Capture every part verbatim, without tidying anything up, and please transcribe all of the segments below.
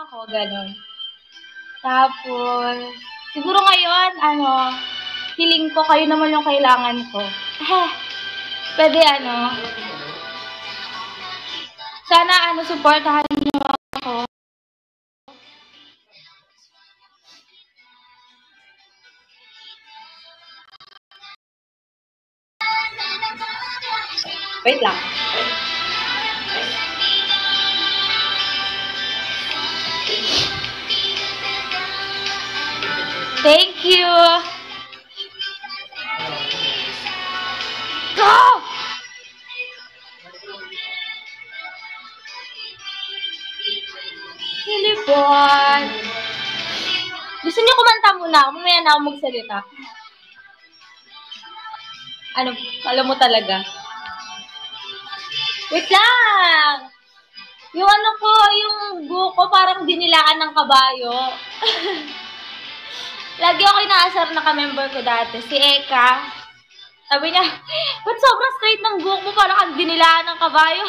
ako, gano'n. Tapos, siguro ngayon, ano, feeling ko kayo naman yung kailangan ko. Eh, pwede ano, sana ano, supportahan niyo ako. Wait lang. Thank you. Go! Hilipon. Gusto niyo kumanta muna? Mamaya na ako magsalita. Ano, alam mo talaga. Wait lang! Yung ano ko, yung buko parang dinilaan ng kabayo. Lagi ako inaasar na ka-member ko dati, si Eka. Sabi niya, ba't sobrang straight ng buhok mo, parang ang dinilaan ng kabayo?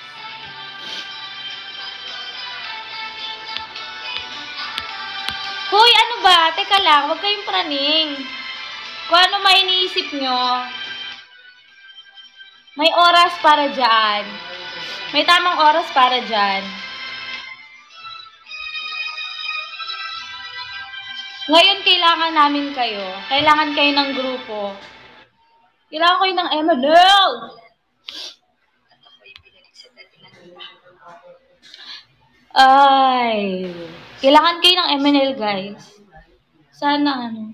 Hoy, ano ba? Teka lang, huwag kayong praning. Kung ano may iniisip nyo, may oras para dyan. May tamang oras para dyan. Ngayon, kailangan namin kayo. Kailangan kayo ng grupo. Kailangan kayo ng M L. Ay. Kailangan kayo ng M L, guys. Sana, ano.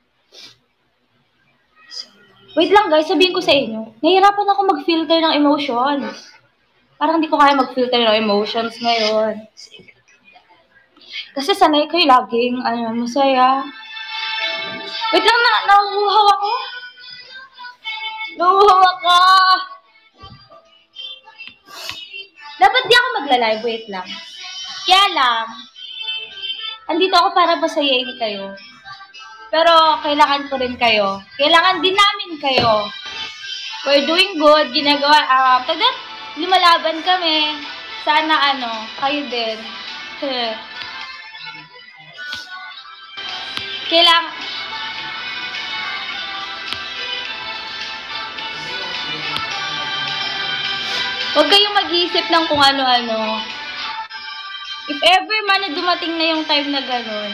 Wait lang, guys. Sabihin ko sa inyo. Nahihirapan ako mag-filter ng emotions. Parang hindi ko kaya mag-filter ng emotions ngayon. Kasi sanay kayo laging, ano, masaya. Wait lang, na nahuhuhaw ako. Nahuhuhaw ako. Dapat di ako magla-live. Wait lang. Kaya lang, andito ako para pasayain kayo. Pero, kailangan ko rin kayo. Kailangan din namin kayo. We're doing good. Ginagawa, ah, uh, tagat, lumalaban kami. Sana, ano, kayo din. Kailangan, huwag kayong mag-iisip ng kung ano-ano. If ever man na dumating na yung time na gano'n,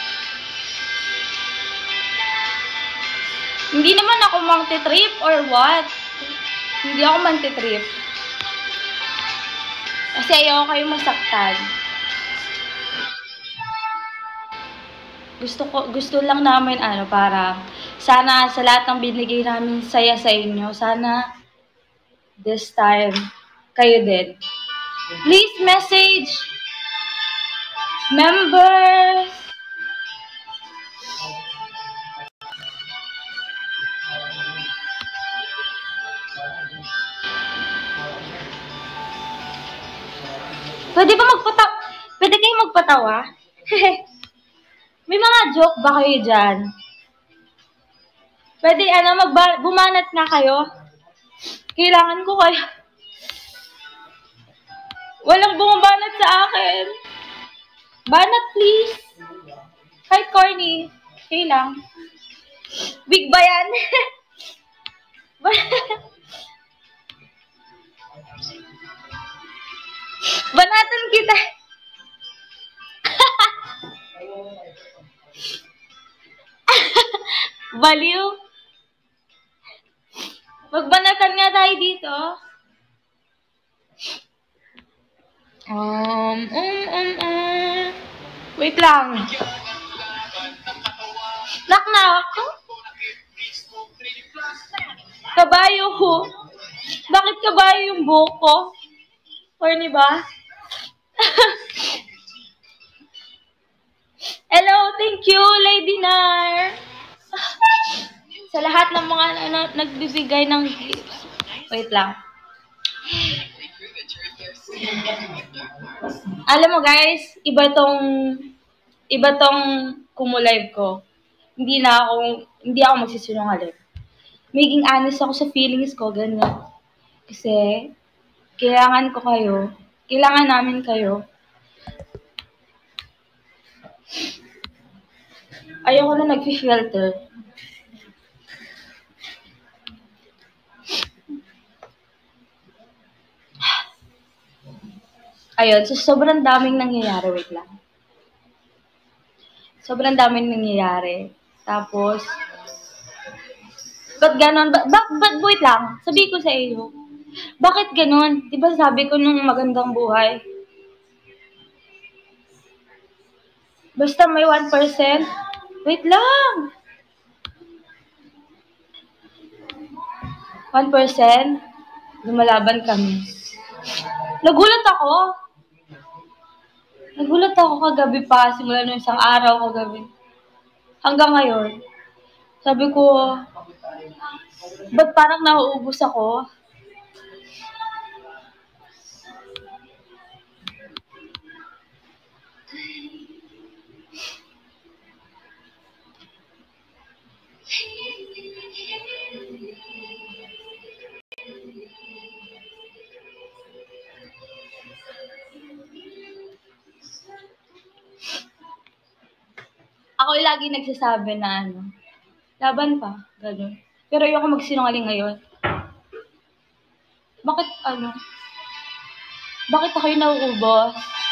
hindi naman ako mang-trip or what. Hindi ako mang-trip. Kasi ayaw kayong masaktan. Gusto ko, gusto lang namin, ano, para sana sa lahat ng binigay namin saya sa inyo, sana this time, kayo din. Please message members. Pwede ba magpatawa? Pwede kayo magpatawa? May mga joke ba kayo dyan? Pwede, ano, magba- bumanat nga kayo? Kailangan ko kayo. Walang bumabanat sa akin. Banat, please. Hi, corny. Okay lang. Big ba yan? Banatan kita. Baliw. Magbanatan nga tayo dito. Um, um, um, um. Wait lang. Nak na ako? Kabayo ko. Bakit kabayo yung buhok ko? Corny ba? Hello, thank you, Lady Nar. Sa lahat ng mga ano, nagbibigay ng gifts. Wait lang. Alam mo guys, iba tong iba tong kumulive ko. Hindi na ako hindi ako magsisinungaling. Maging honest ako sa feelings ko, ganyan. Kasi kailangan ko kayo. Kailangan namin kayo. Ayoko na nag-filter. Ayun, so sobrang daming nangyayari. Wait lang. Sobrang daming nangyayari. Tapos, ba't ganon? Ba, ba, ba, wait lang. Sabi ko sa iyo. Bakit ganon? Diba sabi ko nung magandang buhay? Basta may one percent. Wait lang. one percent. Lumalaban kami. Nagulat ako. Nagulat ako kagabi pa. Simula nung isang araw kagabi. Hanggang ngayon. Sabi ko, ba't parang nauubos ako? Ako yung lagi nagsasabi na ano, laban pa, gano'n. Pero ayoko magsinungaling ngayon. Bakit ano? Bakit ako yung nauubos?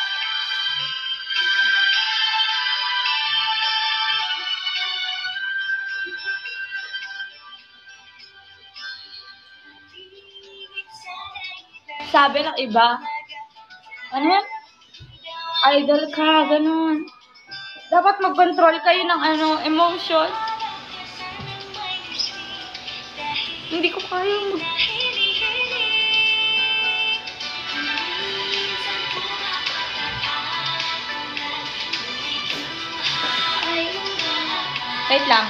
Sabi ng iba, ano yan? Idol ka, gano'n. Dapat mag-control kayo ng ano, emotion. Hindi ko kaya mag... Wait lang.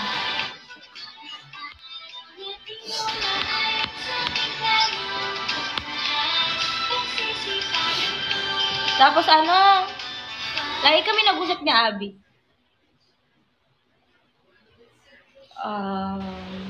Tapos ano, lagi kami nag-usap ni Abby. Um,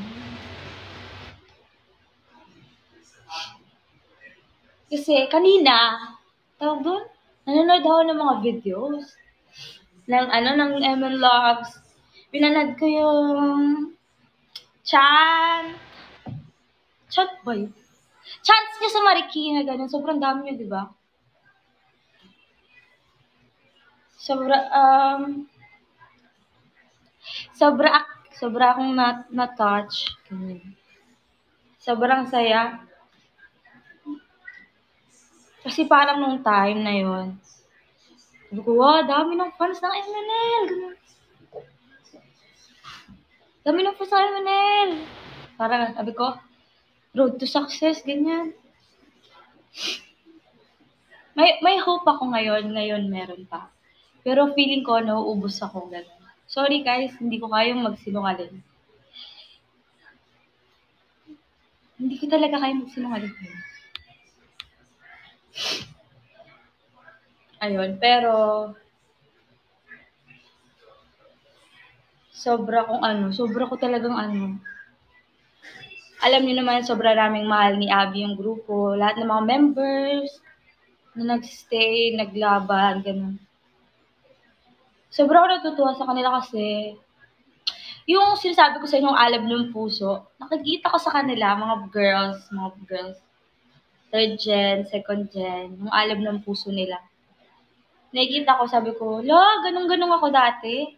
kasi kanina, tawag doon, nanonood ako ng mga videos ng ano, ng M L Loves. Pinanood ko yung Chan. Chan ba yun? Chance niya sa Marikina, gano'n. Sobrang dami niya, di ba? Sobra, um, sobra, sobra akong na, na-touch. Ganyan. Sobrang saya. Kasi parang nung time na yun, sabi ko, wow, dami ng fans ng M N L. Ganun. Dami ng fans ng M N L. Parang, sabi ko, road to success, ganyan. May, may hope ako ngayon. Ngayon, meron pa. Pero feeling ko, nauubos ako. Ganun. Sorry guys, hindi ko kayang magsinungaling. Hindi ko talaga kayang magsinungaling. Ayun, pero sobra kong ano, sobra ko talagang ano. Alam niyo naman, sobra naming mahal ni Abby yung grupo. Lahat ng mga members na nag-stay, naglaban, ganun. Sobra ako natutuwa sa kanila kasi yung sinasabi ko sa inyo, alab ng puso, nakikita ko sa kanila, mga girls, mga girls, third gen, second gen, yung alab ng puso nila. Nakikita ko, sabi ko, la, ganun-ganun ako dati.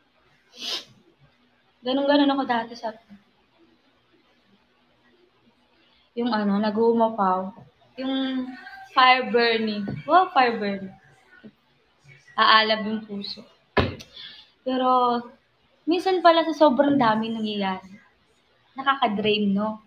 Ganun-ganun ako dati sa yung ano, nag-uumapaw. Yung fire burning. Wow, fire burning. Aalab yung puso. Pero, minsan pala sa sobrang dami nangyayari, nakaka-drain, no?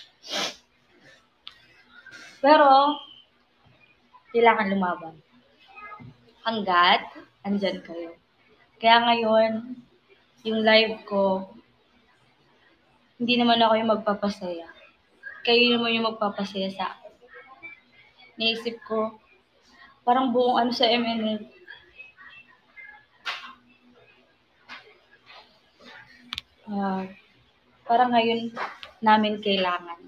Pero, kailangan lumaban. Hanggat, andyan kayo. Kaya ngayon, yung live ko, hindi naman ako yung magpapasaya. Kayo naman yung magpapasaya sa akin. Naisip ko, parang buong ano sa M N L, uh, parang ngayon namin kailangan.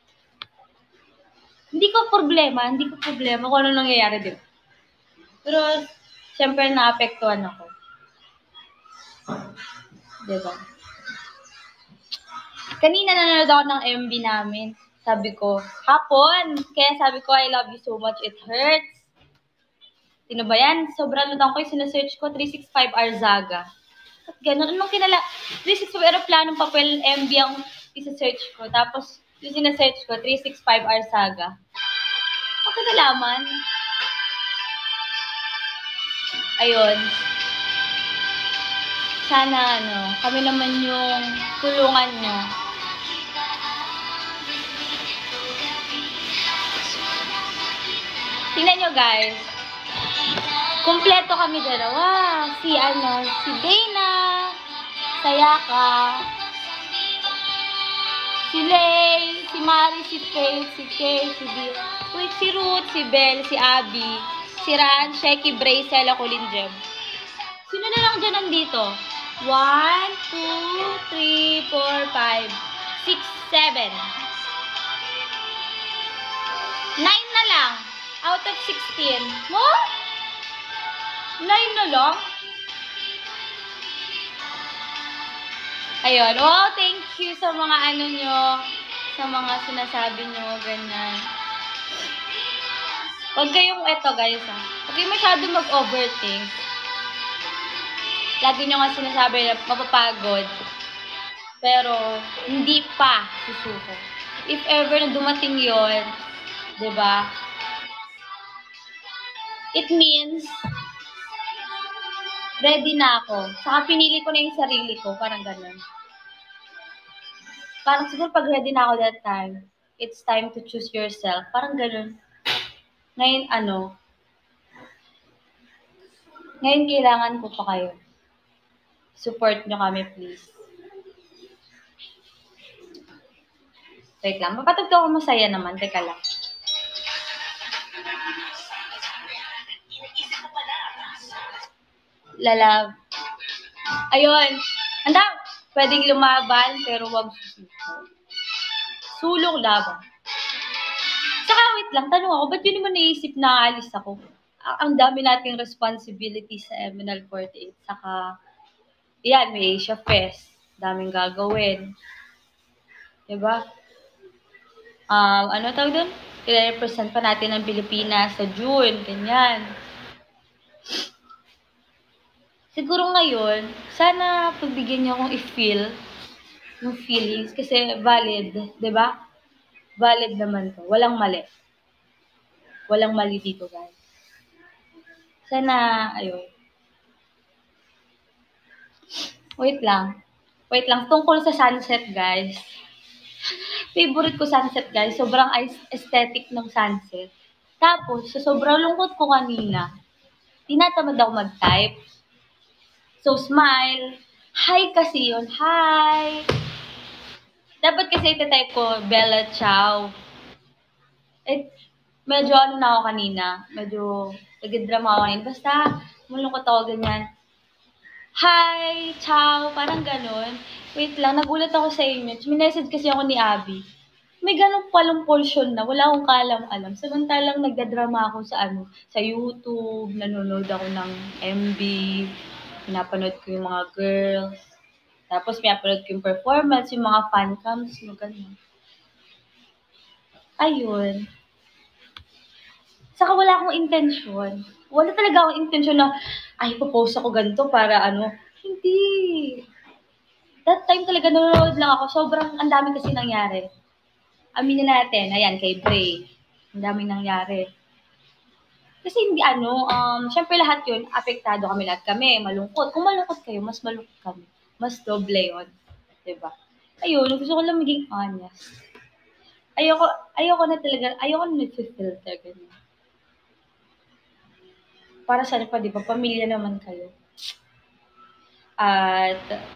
Hindi ko problema, hindi ko problema kung ano nangyayari, di ba? Pero, siyempre, naapektuhan ako. Diba? Kanina nanonood ako ng M V namin. Sabi ko, hapon. Kaya sabi ko, I love you so much, it hurts. Sino ba yan? Sobrang nanonood ko yung sinesearch ko, three sixty-five Arzaga. At ganun, anong kinala? three sixty-five aeroplanong papel M V ang isa-search ko. Tapos, yung sinesearch ko, three sixty-five Arzaga. Okay na laman. Ayun. Sana, ano, kami naman yung tulungan nyo. Tingnan nyo, guys. Kumpleto kami dalawa. Si, ano, si Dana, Sayaka, si Lay, si Mari, si Faith, si Kay, si Bill, wait, si Ruth, si Belle, si Abby, si Ran, Sheki, Bray, Sela, Kulinjem. Sino na lang dyan nandito? one, two, three, four, five, six, seven. nine na lang. Out of sixteen. What? nine na lang? Ayun. Wow, thank you sa mga ano nyo. Sa mga sinasabi nyo. Ganyan. Huwag kayong, eto guys ha. Huwag kayong masyado mag-overthink. Lagi nyo nga sinasabi na mapapagod. Pero, hindi pa susuko. If ever na dumating yon, diba? It means, ready na ako. Saka pinili ko na yung sarili ko. Parang ganun. Parang siguro pag ready na ako that time, it's time to choose yourself. Parang ganun. Ngayon, ano, ngayon kailangan ko pa kayo. Support nyo kami, please. Wait lang. Mapatugto ako masaya naman. Teka lang. Lalab. Ayun. Anda, pwedeng lumaban, pero wag susuko. Sulong laban. Saka wait lang, tanong ako, ba't yun naman naisip na alis ako? Ang dami nating responsibility sa M N L forty-eight. Saka, yan, may Asia Fest. Daming gagawin. Diba? Um, ano tawag doon? I-represent pa natin ang Pilipinas sa June. Ganyan. Siguro ngayon, sana pagbigyan niyo akong i-feel yung feelings kasi valid, 'di ba? Valid naman 'to. Walang mali. Walang mali dito, guys. Sana, ayun. Wait lang. Wait lang. Tungkol sa sunset, guys. Favorite ko sunset, guys. Sobrang aesthetic ng sunset. Tapos, sa sobrang lungkot ko kanina, tinatamad ako mag-type. So, smile. Hi kasi yun. Hi. Dapat kasi itatype ko, Bella Ciao. Eh, medyo ano na ako kanina. Medyo nag-drama ako kanina. Basta, malungkot ako ganyan. Hi, ciao, parang ganun. Wait lang, nagulat ako sa image. Minessage kasi ako ni Abby. May ganun palang portion na, wala akong kaalam-alam. Samantalang nagdadrama ako sa ano, sa YouTube, nanonood ako ng M V, pinapanood ko yung mga girls, tapos pinapanood ko yung performance, yung mga fan cams, yung ganun. Ayun. Saka wala akong intensyon. Wala talaga akong intensyon na, ay, popost ako ganito para ano. Hindi. That time talaga nanonood lang ako. Sobrang, ang dami kasi nangyari. Aminin natin, ayan, kay Bray. Ang daming nangyari. Kasi hindi ano, um, syempre lahat yun, apektado kami lahat kami, malungkot. Kung malungkot kayo, mas malungkot kami. Mas doble yun. Diba? Ayun, gusto ko lang maging honest. Ayoko, ayoko na talaga, ayoko na nag-filter ganyan. Para sa pa, di ba? Pamilya naman kayo. At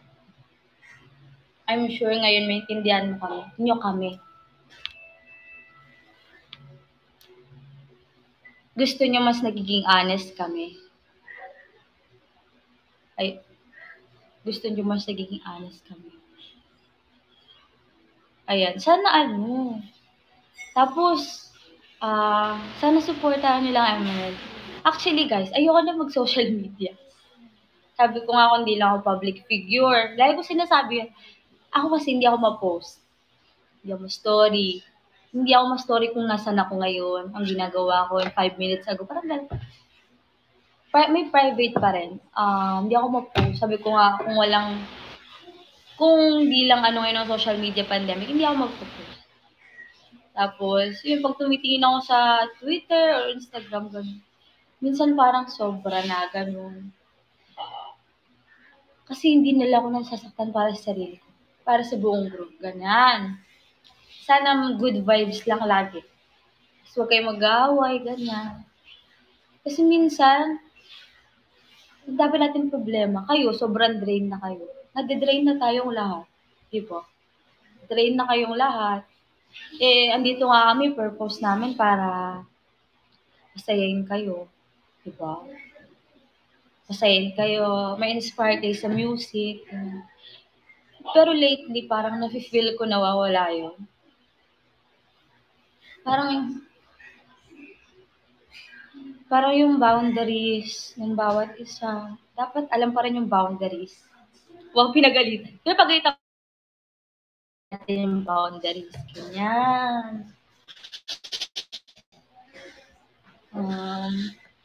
I'm sure ngayon maintindihan mo kami. Inyo kami. Gusto nyo mas nagiging honest kami. Ay, gusto nyo mas nagiging honest kami. Ayan, sana ano. Tapos, ah, uh, sana supportahan nyo lang M L. Actually guys, ayoko na mag-social media. Sabi ko nga kung hindi lang ako public figure. Lagi ko sinasabi yun. Ako kasi hindi ako ma-post. Hindi ako ma-story. Hindi ako ma-story kung nasan ako ngayon, ang ginagawa ko in five minutes ago. Parang ganun. Pri- may private pa rin. Um, hindi ako ma-post. Sabi ko nga, kung walang, kung hindi lang ano ngayon ng social media pandemic, hindi ako mag-post. Tapos, yun, pag tumitingin ako sa Twitter or Instagram, ganun. Minsan parang sobra na, ganun. Kasi hindi nila ako nasasaktan para sa sarili ko. Para sa buong group. Ganyan. Sana good vibes lang lagi. Tapos huwag kayo mag-aaway, ganyan. Kasi minsan, ang dami natin problema. Kayo, sobrang drain na kayo. Nade-drain na tayong lahat. Di ba? Drain na kayong lahat. Eh, andito nga kami, purpose namin para masayain kayo. Di ba? Masayain kayo, may inspire kayo sa music. ganyan. Pero lately, parang nafe-feel ko nawawala yun. Parang, parang yung boundaries ng bawat isa. Dapat alam pa rin yung boundaries. Huwag pinagalitan. Pero pagalitan natin yung boundaries. Ganyan. Um,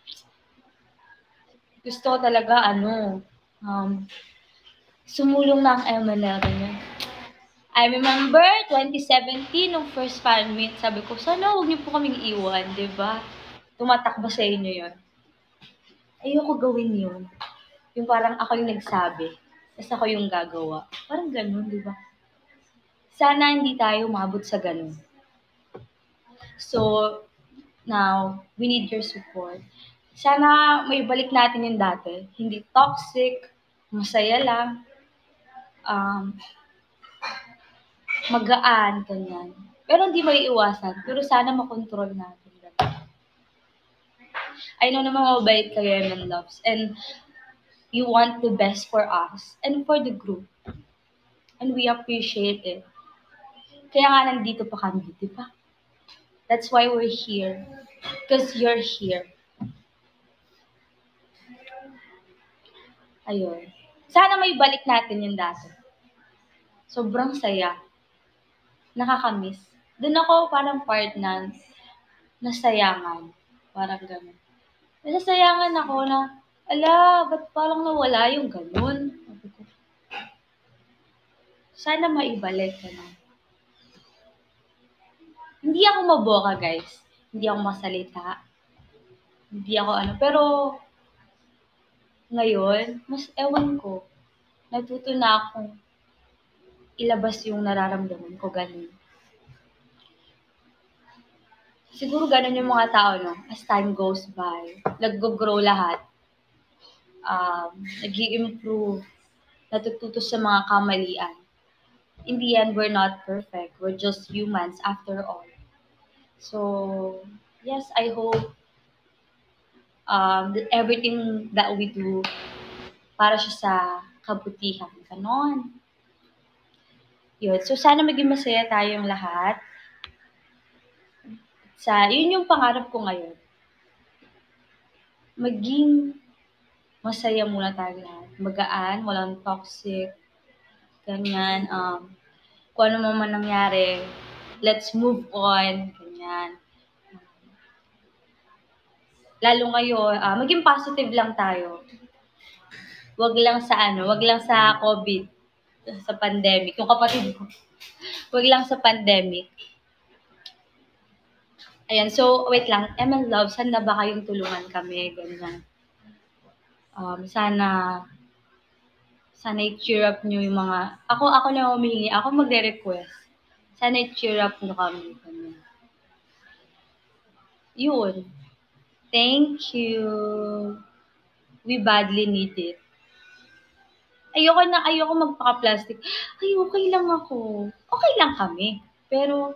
gusto ko talaga, ano, um, sumulong na ang M L L. Ganyan. I remember, twenty seventeen, nung first fan meet, sabi ko, sana huwag niyo po kaming iwan, di ba? Tumatak ba sa inyo yun? Ayoko gawin yun. Yung parang ako yung nagsabi, tapos ako yung gagawa. Parang ganun, di ba? Sana hindi tayo umabot sa ganun. So, now, we need your support. Sana may balik natin yung dati. Hindi toxic, masaya lang, um, magaan, ganyan. Pero hindi may iwasan. Pero sana makontrol natin. Ganyan. I know naman mabait kayo, Emin Loves. And you want the best for us and for the group. And we appreciate it. Kaya nga nandito pa kami, di ba? That's why we're here. Because you're here. Ayun. Sana may balik natin yung dati. Sobrang saya. Nakakamiss. Doon ako parang part na nasayangan. Parang gano'n. Nasasayangan ako na, ala, ba't parang nawala yung ganun? Sabi ko, sana maibalik. Ganun. Hindi ako maboka, guys. Hindi ako masalita. Hindi ako ano. Pero, ngayon, mas ewan ko. Natuto na akong ilabas yung nararamdaman ko ganun. Siguro ganun yung mga tao, no? As time goes by, nag-grow lahat. Um, nag-i-improve. Natututo sa mga kamalian. In the end, we're not perfect. We're just humans after all. So, yes, I hope um, that everything that we do para siya sa kabutihan. Ganon. Yun. So, sana maging masaya tayong lahat. Sa, yun yung pangarap ko ngayon. Maging masaya muna tayo lahat. Magaan, walang toxic, ganyan. Um, kung ano man nangyari, let's move on, ganyan. Lalo ngayon, uh, maging positive lang tayo. Wag lang sa ano, wag lang sa COVID, sa pandemic. Yung kapatid ko, wag lang sa pandemic. Ayan, so wait lang, M L Love, saan na ba kayong tulungan kami, ganyan. Um, sana, sana i-cheer up nyo yung mga, ako, ako na humihingi, ako magre-request. Sana i-cheer up nyo kami, ganyan. Yun. Thank you. We badly need it. Ayoko na, ayoko magpaka-plastic. Ay, okay lang ako. Okay lang kami. Pero,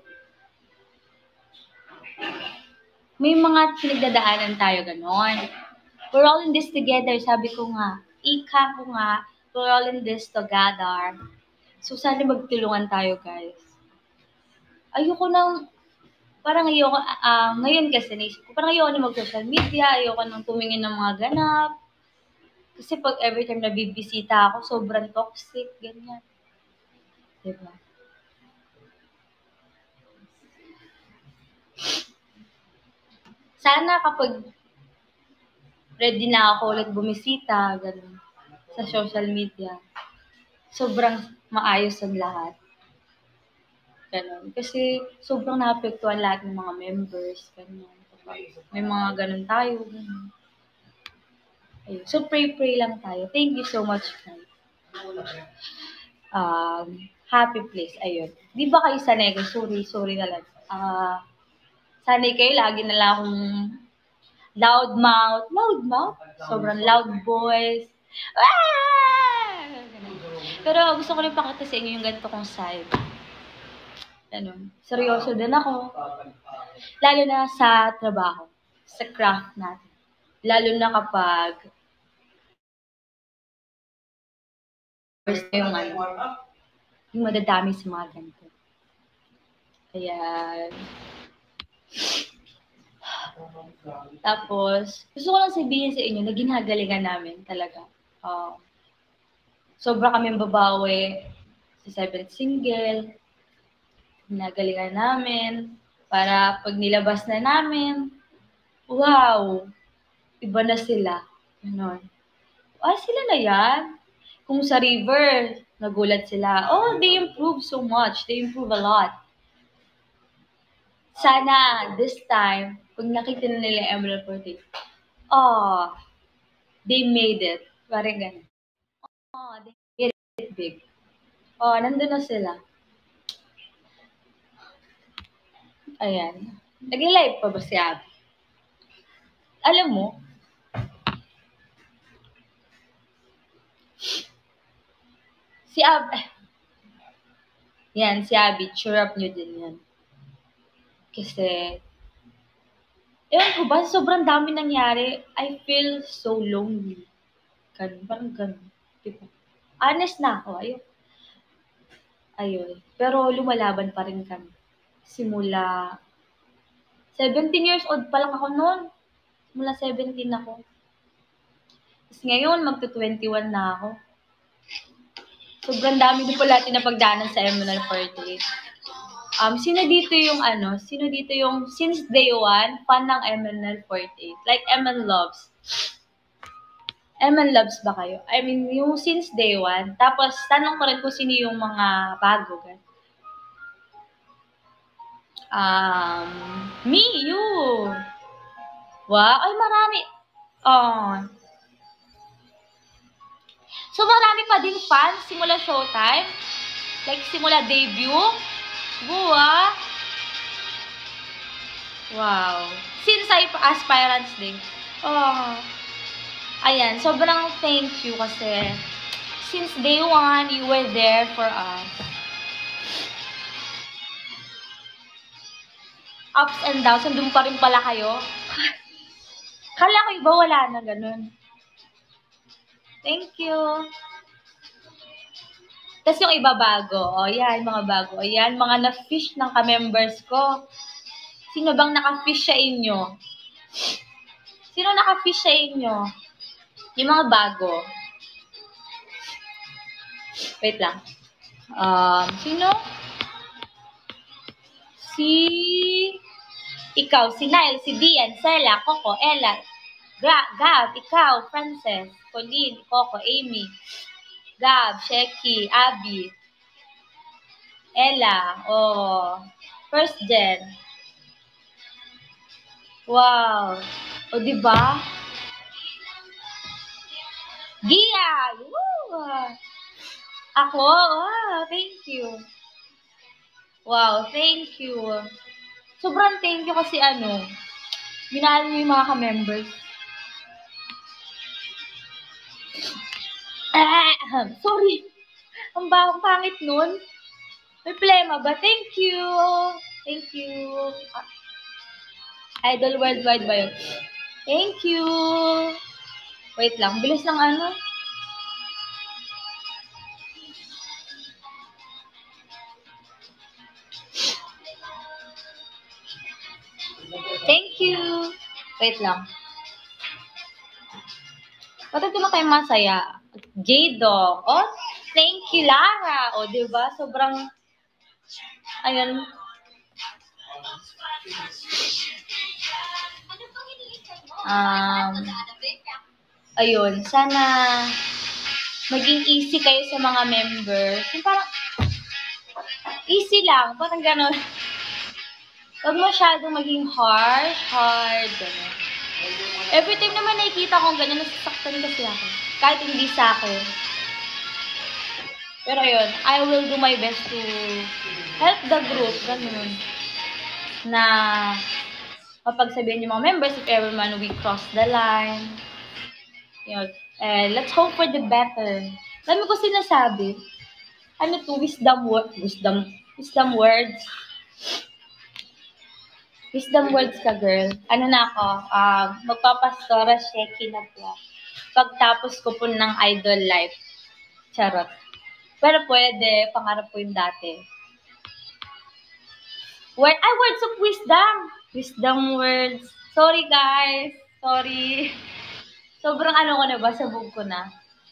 may mga pinagdadaanan tayo ganon. We're all in this together, sabi ko nga. Ika ko nga, we're all in this together. So, sana magtulungan tayo, guys. Ayoko nang, parang ayoko, uh, ngayon kasi naisip ko, parang ayoko na mag-social media, ayoko nang tumingin ng mga ganap. Kasi pag every time na bibisita ako, sobrang toxic, ganyan. Diba? Sana kapag ready na ako ulit bumisita, ganun, sa social media, sobrang maayos ang lahat. Ganun. Kasi sobrang naapektuhan lahat ng mga members, ganyan. May mga ganun tayo, ganun. Ayun. So, pray-pray lang tayo. Thank you so much, guys. Um, happy place, ayun. Di ba kayo sanay? Sorry, sorry na lang. Ah, uh, sanay kayo, lagi na lang akong loud mouth. Loud mouth? Sobrang loud voice. Ah! Pero gusto ko rin pakita sa inyo yung ganito kong side. Ano, seryoso din ako. Lalo na sa trabaho, sa craft natin. Lalo na kapag first yung ano, yung madadami sa mga ganito. Kaya, tapos, gusto ko lang sabihin sa inyo na ginagalingan namin talaga. Uh, sobra kami babawi sa seventh single. Ginagalingan namin para pag nilabas na namin, wow, iba na sila. Ganon. Ah, sila na yan. Kung sa River, nagulat sila. Oh, they improve so much. They improve a lot. Sana, this time, pag nakita na nila Emerald forty, oh, they made it. Parang ganun. Oh, they made it big. Oh, nandun na sila. Ayan. Nag-live pa ba si Abby? Alam mo, si Abby, yan, si Abby, cheer up nyo din yan. Kasi, ewan ko ba, sobrang dami nangyari. I feel so lonely. Ganun, parang ganun. Diba? Honest na ako, ayun. Ayun. Pero lumalaban pa rin kami. Simula, seventeen years old pa lang ako noon. Simula seventeen ako. Tapos ngayon, magto-twenty-one na ako. Sobrang dami din po natin na pagdaanan sa M N L forty-eight. Um, sino dito yung ano, sino dito yung since day one, fan ng M N L forty-eight? Like M N Loves. M N Loves ba kayo? I mean, yung since day one. Tapos, tanong ko rin kung sino yung mga bago. Um, me, you. Wow, ay marami. Oh. So, marami pa din fans simula showtime? Like, simula debut? Buwa. Wow. Since I aspirants din. Oh. Ayan, sobrang thank you kasi since day one, you were there for us. Ups and downs, nandun pa rin pala kayo. Kala ko iba wala na ganun. Thank you. Tapos yung iba bago. O, yan, mga bago. O, yan, mga na-fish ng ka-members ko. Sino bang naka-fish sa inyo? Sino naka-fish sa inyo? Yung mga bago. Wait lang. Um, sino? Si... Ikaw, si Nile, si Dian, Sela, Coco, Ella, Gra Gab, ikaw, Frances, Colleen, Coco, Amy, Gab, Sheki, Abby, Ella, oh, first gen. Wow. O, diba? Gia! Woo! Ako? Wow, thank you. Wow, thank you. Sobrang thank you kasi ano, minahal niyo yung mga ka-members. Ah, sorry. Ang bakong pangit nun. May plema ba? Thank you. Thank you. Ah, Idol Worldwide ba yun? Thank you. Wait lang. Bilis lang ano. Thank you. Wait lang. Bakit na tayo masaya? J-Dog. Oh, thank you, Lara. O, di ba? Sobrang, ayun. Um, ayun, sana maging easy kayo sa mga members. Yung parang, easy lang. Parang gano'n. Huwag masyadong maging harsh, hard, gano'n. Every time naman nakikita kong gano'n, nasasaktan kasi ako. Kahit hindi sa akin. Pero yun, I will do my best to help the group, gano'n. Na mapagsabihin yung mga members if ever man we cross the line. Yun. Eh, let's hope for the better. Dami ko sinasabi. Ano to? Wisdom word? Wisdom, wisdom words? Wisdom words ka, girl. Ano na ako? Uh, magpapastora, Sheki na po. Pagtapos ko po ng idol life. Charot. Pero pwede, pangarap ko yung dati. Word, ay, words of wisdom. Wisdom words. Sorry, guys. Sorry. Sobrang ano ko na ba? Sabog ko na.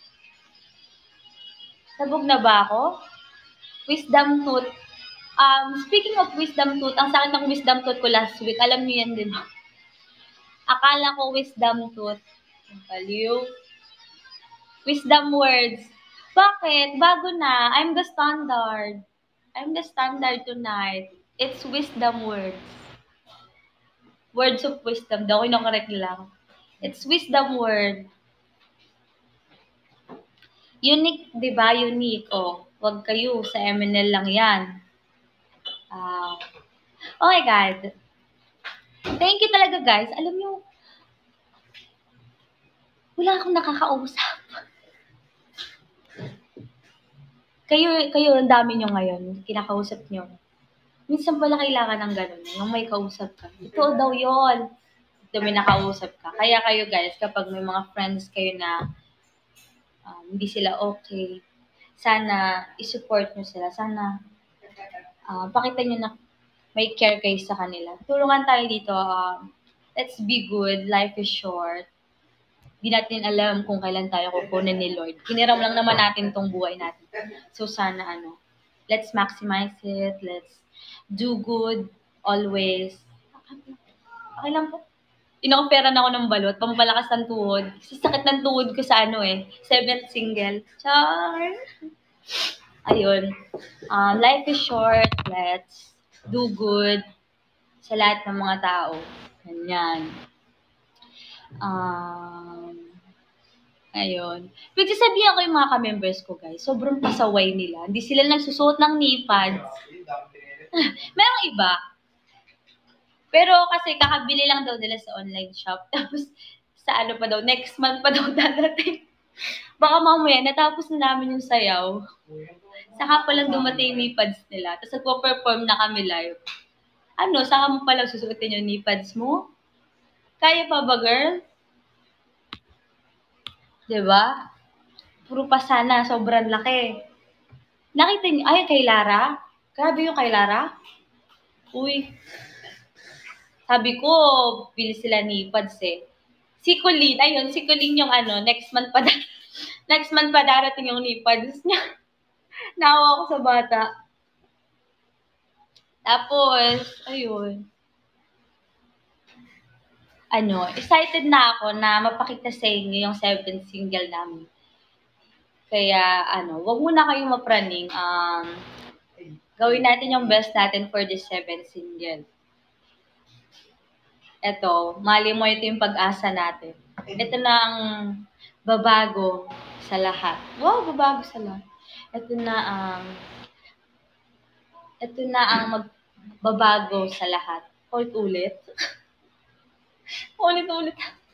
Sabog na ba ako? Wisdom tooth. Um, speaking of wisdom tooth, ang sakit ng wisdom tooth ko last week. Alam niyo yan, di ba? Akala ko wisdom tooth. Baliw. Wisdom words. Bakit? Bago na. I'm the standard. I'm the standard tonight. It's wisdom words. Words of wisdom. Daw ko correct lang. It's wisdom word. Unique, di ba? Unique. Oh, wag kayo. Sa M N L lang yan. Uh, oh my God. Thank you talaga, guys. Alam nyo, wala akong nakakausap. Kayo, kayo, ang dami nyo ngayon. Kinakausap nyo. Minsan pala kailangan ng ganun. Yung may kausap ka. Ito daw yon. Ito may nakausap ka. Kaya kayo, guys, kapag may mga friends kayo na um, hindi sila okay, sana isupport nyo sila. Sana uh, pakita nyo na may care kayo sa kanila. Tulungan tayo dito. Um, let's be good. Life is short. Di natin alam kung kailan tayo kukunin ni Lord. Hiniram lang naman natin tong buhay natin. So sana ano, let's maximize it. Let's do good always. Okay lang po. Inoperan ako ng balot, pampalakas ng tuhod. Kasi sakit ng tuhod ko sa ano eh, seventh single. Char! Ayun. Um, life is short. Let's do good sa lahat ng mga tao. Ganyan. Um, ayun. Pagsasabihan ko yung mga ka-members ko, guys. Sobrang pasaway nila. Hindi sila nagsusuot ng knee pads. Merong iba. Pero kasi kakabili lang daw nila sa online shop. Tapos sa ano pa daw, next month pa daw dadating. Baka mamaya, natapos na namin yung sayaw. Saka pa lang dumating yung knee pads nila. Tapos nagpo-perform na kami live. Ano, saka mo palang susuotin yung knee pads mo? Kaya pa ba, girl? Diba? Puro pa sana, sobrang laki. Nakita niyo, ay, kay Lara? Grabe yung kay Lara? Uy. Sabi ko, bili sila knee pads eh. Si Colleen, ayun, si Colleen yung ano, next month pa, da- next month pa darating yung knee pads niya. Naawa ko sa bata. Tapos, ayun. Ano, excited na ako na mapakita sa inyo yung seventh single namin. Kaya, ano, wag muna kayong mapraning. Um, gawin natin yung best natin for the seventh single. Ito, mali mo ito yung pag-asa natin. Ito na ang babago sa lahat. Wow, babago sa lahat. Ito na ang, ito na ang magbabago sa lahat. Ulit-ulit. Ulit-ulit.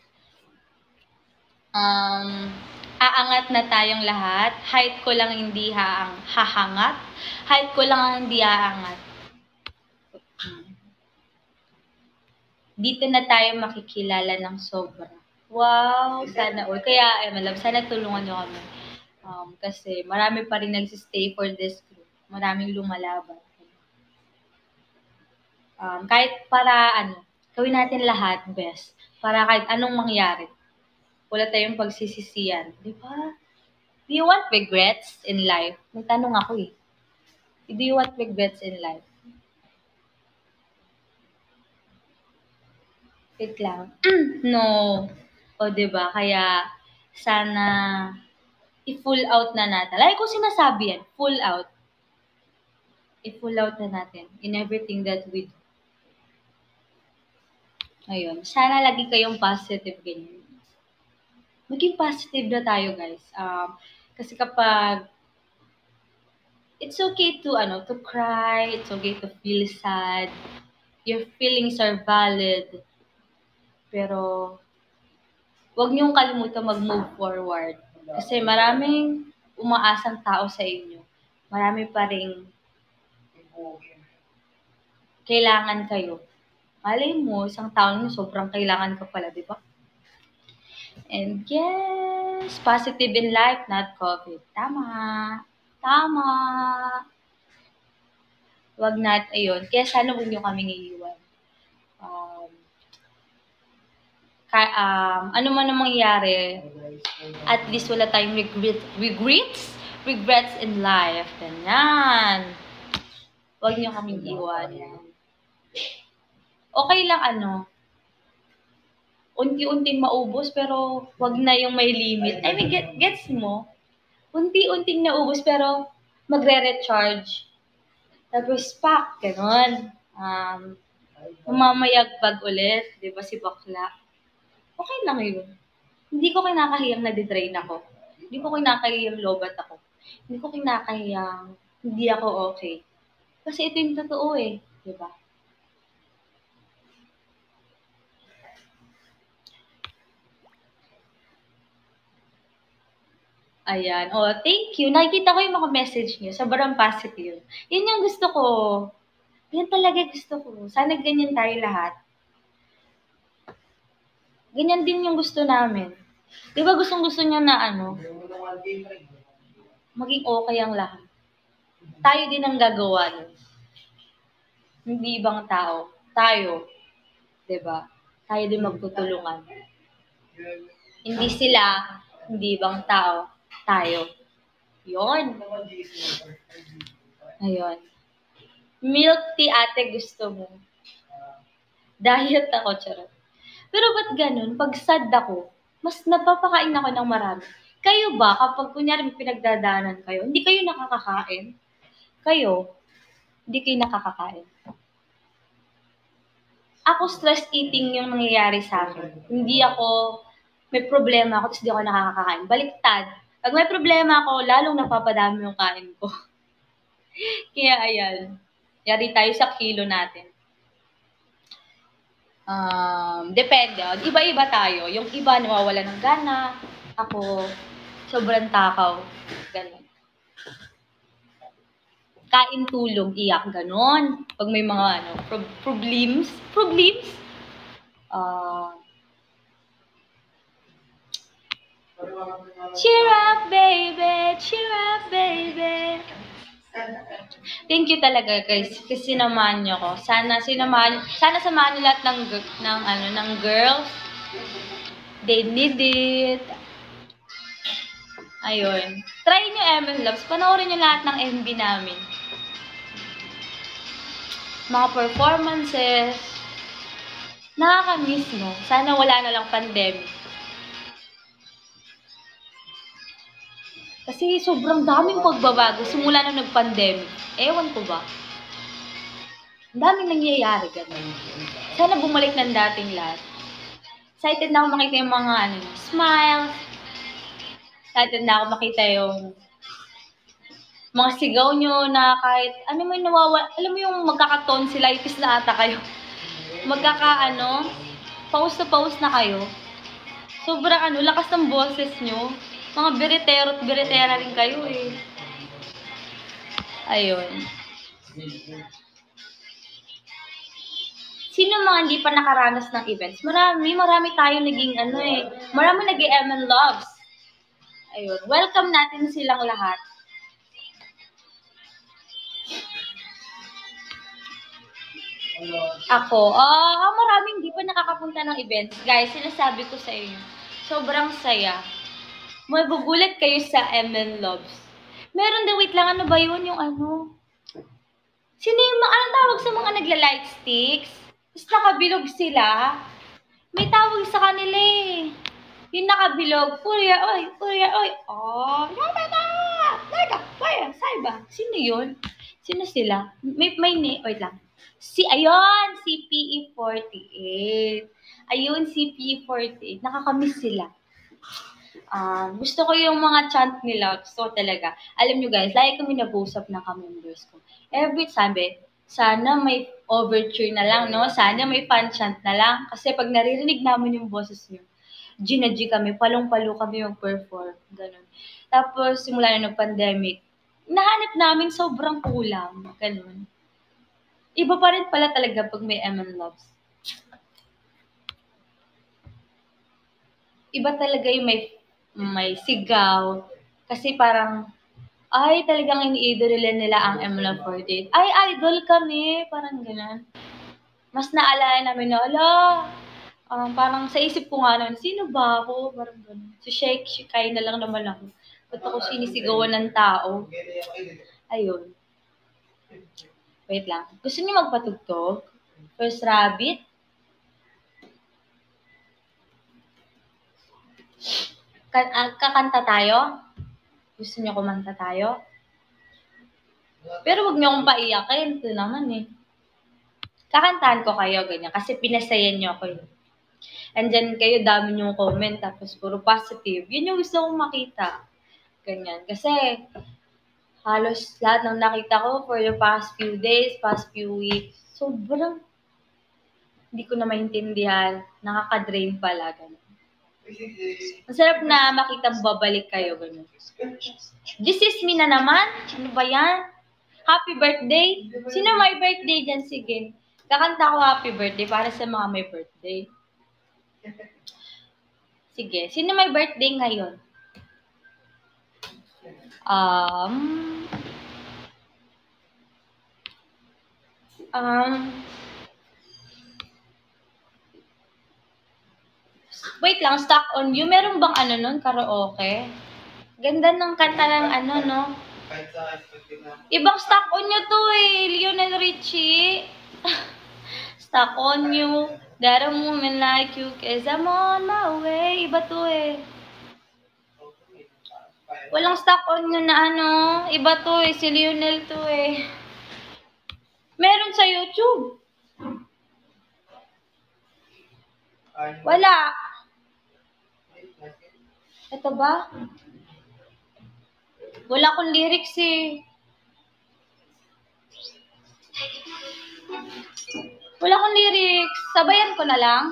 Um, aangat na tayong lahat. Height ko lang hindi haang, hahangat. Height ko lang ang hindi haangat. Dito na tayo makikilala ng sobra. Wow, sana all. Kaya, eh, malab, sana tulungan nyo kami. Um, kasi marami pa rin nagsistay for this group. Maraming lumalaban. Um, kahit para, ano, gawin natin lahat best. Para kahit anong mangyari. Wala tayong pagsisisihan. Di ba? Do you want regrets in life? May tanong ako eh. Do you want regrets in life? Wait lang. No. O, di ba? Kaya, sana, i-full out na natin. Lagi ko sinasabi yan, full out. I-full out na natin in everything that we do. Ayun. Sana lagi kayong positive ganyan. Maging positive na tayo, guys. Um, kasi kapag it's okay to ano, to cry, it's okay to feel sad. Your feelings are valid. Pero huwag niyong kalimutan mag-move forward. Kasi maraming umaasang tao sa inyo. Marami pa ring kailangan kayo. Malay mo, isang taon mo, sobrang kailangan ka pala, di ba? And yes, positive in life, not COVID. Tama. Tama. Wag nat, ayun. Kaya sana huwag niyo kaming iiwan. Um, ka, um, ano man ang mangyari, at least wala tayong regret, regrets, regrets in life. Ganyan. Huwag niyo kaming iwan. Okay lang ano, unti-unting maubos pero wag na yung may limit. I mean, get, gets mo? Unti-unting naubos pero magre-recharge. Tapos pack, ganon. Um, Mamamayagpag ulit, di ba si bakla? Okay lang yun. Hindi ko kinakahiyang nadidrain ako. Hindi ko kinakahiyang lobat ako. Hindi ko kinakahiyang hindi ako okay. Kasi ito yung totoo eh, di ba? Ayan. Oh, thank you. Nakikita ko yung mga message niyo. Sobrang positive. Yun yung gusto ko. Yan talaga gusto ko. Sana ganyan tayo lahat. Ganyan din yung gusto namin. Di ba gustong gusto niya na ano, maging okay ang lahat. Tayo din ang gagawa nun. Hindi ibang tao. Tayo. Di ba? Tayo din magtutulungan. Hindi sila, hindi ibang tao. Tayo. Yon. Ayun. Milk tea ate gusto mo. Diet ako, charot. Pero ba't ganun? Pag sad ako, mas napapakain ako ng marami. Kayo ba, kapag kunyari may pinagdadaanan kayo, hindi kayo nakakakain? Kayo, hindi kayo nakakakain. Ako stress eating yung nangyayari sa akin. Hindi ako, may problema ako, tapos hindi ako nakakakain. Baliktad. Pag may problema ako, lalong napapadami yung kain ko. Kaya ayan, yari tayo sa kilo natin. Um, depende. Iba-iba tayo. Yung iba nawawala ng gana. Ako, sobrang takaw. Ganun. Kain, tulog, iyak. Ganon. Pag may mga ano, pro- problems. Problems? Uh, cheer up, baby. Cheer up, baby. Thank you talaga guys kasi sinamahan niyo ko. Sana sinamahan sana samahan niyo lahat ng ng ano ng girls. They need it. Ayun. Try niyo M L Loves. Panoorin niyo lahat ng M V namin. Mga performances. Nakaka-miss no. Sana wala na lang pandemic. Kasi sobrang daming pagbabago simula nung nag-pandemic. Ewan ko ba. Ang daming nangyayari ganun. Sana bumalik ng dating lahat. Excited na ako makita yung mga ano, smiles. Excited na ako makita yung mga sigaw nyo na kahit, ano mo yung nawawa, alam mo yung magkaka-tonsillitis na ata kayo. Magkaka, ano, pause na pause na kayo. Sobrang ano, lakas ng boses nyo. Mga biritero at biritera rin kayo eh. Ayun. Sino mga hindi pa nakaranas ng events? Marami, marami tayo naging ano eh. Marami naging M L Loves. Ayun. Welcome natin silang lahat. Ako, ah, uh, maraming hindi pa nakakapunta ng events. Guys, sinasabi ko sa inyo. Sobrang saya. Magugulat kayo sa M N Loves. Meron din, wait lang, ano ba yun? Yung ano? Sino yung mga, anong tawag sa mga nagla-light sticks? Tapos nakabilog sila. May tawag sa kanila eh. Yung nakabilog, Purya, oy, Purya, oy. Oh, Yamata! Teka, Purya, saiba. Sino yun? Sino sila? May, may ni, wait lang. Si, ayun, si P E forty-eight. Ayun, si P E forty-eight. Nakakamiss sila. Ah, gusto ko yung mga chant nila. Gusto ko talaga. Alam nyo guys, lagi kami nag-usap ng ka-members ko. Every sabi, sana may overture na lang, no? Sana may fan chant na lang. Kasi pag naririnig namin yung boses nyo, G kami, palong-palo kami yung perform. Ganun. Tapos, simula na ng-pandemic, nahanap namin sobrang kulang. Ganun. Iba pa rin pala talaga pag may M N Loves. Iba talaga yung may may sigaw. Kasi parang, ay, talagang ini-idol nila ang M L forty-eight. Ay, idol kami. Parang gano'n. Mas naalala namin na, ala, um, parang sa isip ko nga nun, sino ba ako? Parang gano'n. Si Shake, Shikay na lang naman ako. Ba't ako sinisigawan ng tao? Ayun. Wait lang. Gusto niyo magpatugtog? First Rabbit? Kan uh, kakanta tayo? Gusto niyo kumanta tayo? Pero wag niyo akong paiyakin. Ito naman eh. Kakantahan ko kayo, ganyan. Kasi pinasayan niyo ako yun. Andyan kayo, dami niyong comment, tapos puro positive. Yun yung gusto kong makita. Ganyan. Kasi, halos lahat ng nakita ko for the past few days, past few weeks, sobrang hindi ko na maintindihan. Nakaka-drain pala. Ganyan. Masarap na makita babalik kayo. Ganyan. This is me na naman. Ano ba yan? Happy birthday. Sino may birthday dyan? Sige. Kakanta ko happy birthday para sa mga may birthday. Sige. Sino may birthday ngayon? Um... Um... Wait lang, Stuck on You. Meron bang ano nun? Karaoke? Ganda ng kanta ng ano, no? Ibang Stuck on You to eh. Lionel Richie. Stuck on You. That a woman like you. Cause I'm on my way. Iba to eh. Walang Stuck on You na ano. Iba to eh. Si Lionel to eh. Meron sa YouTube. Wala. Ito ba? Wala akong lyrics eh. Wala akong lyrics. Sabayan ko na lang.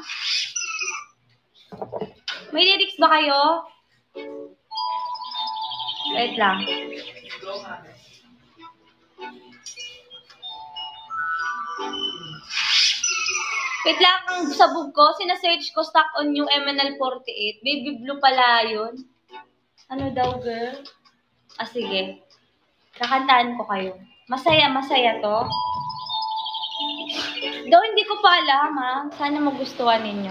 May lyrics ba kayo? Wait lang. Wait lang, ang sabog ko, sinasearch ko Stuck on You M N L forty-eight. Baby Blue pala yun. Ano daw, girl? Ah, sige. Kakantaan ko kayo. Masaya, masaya to. Daw hindi ko pa alam, ha? Sana magustuhan ninyo.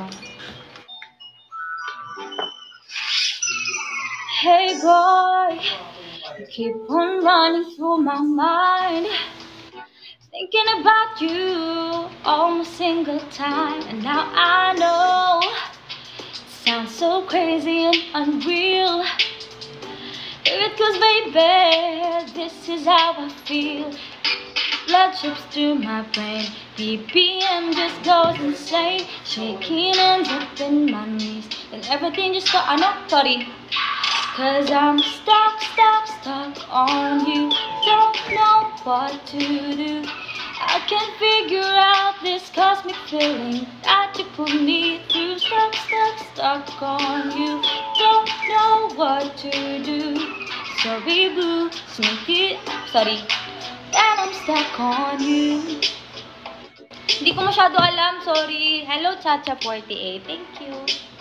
Hey boy, you keep on running through my mind, thinking about you almost single time, and now I know it sounds so crazy and unreal. Because baby, this is how I feel. Blood trips through my brain, B P M just goes insane. Shaking ends up in my knees, and everything just got, I know, sorry. Cause I'm stuck, stuck, stuck on you. Don't know what to do. I can't figure out this cosmic feeling that you put me through. Stuck, stuck, stuck on you. Don't know what to do. Sorry, boo, sneaky, sorry. And I'm stuck on you. Hindi ko masyado alam, sorry. Hello, Chacha forty-eight. Thank you.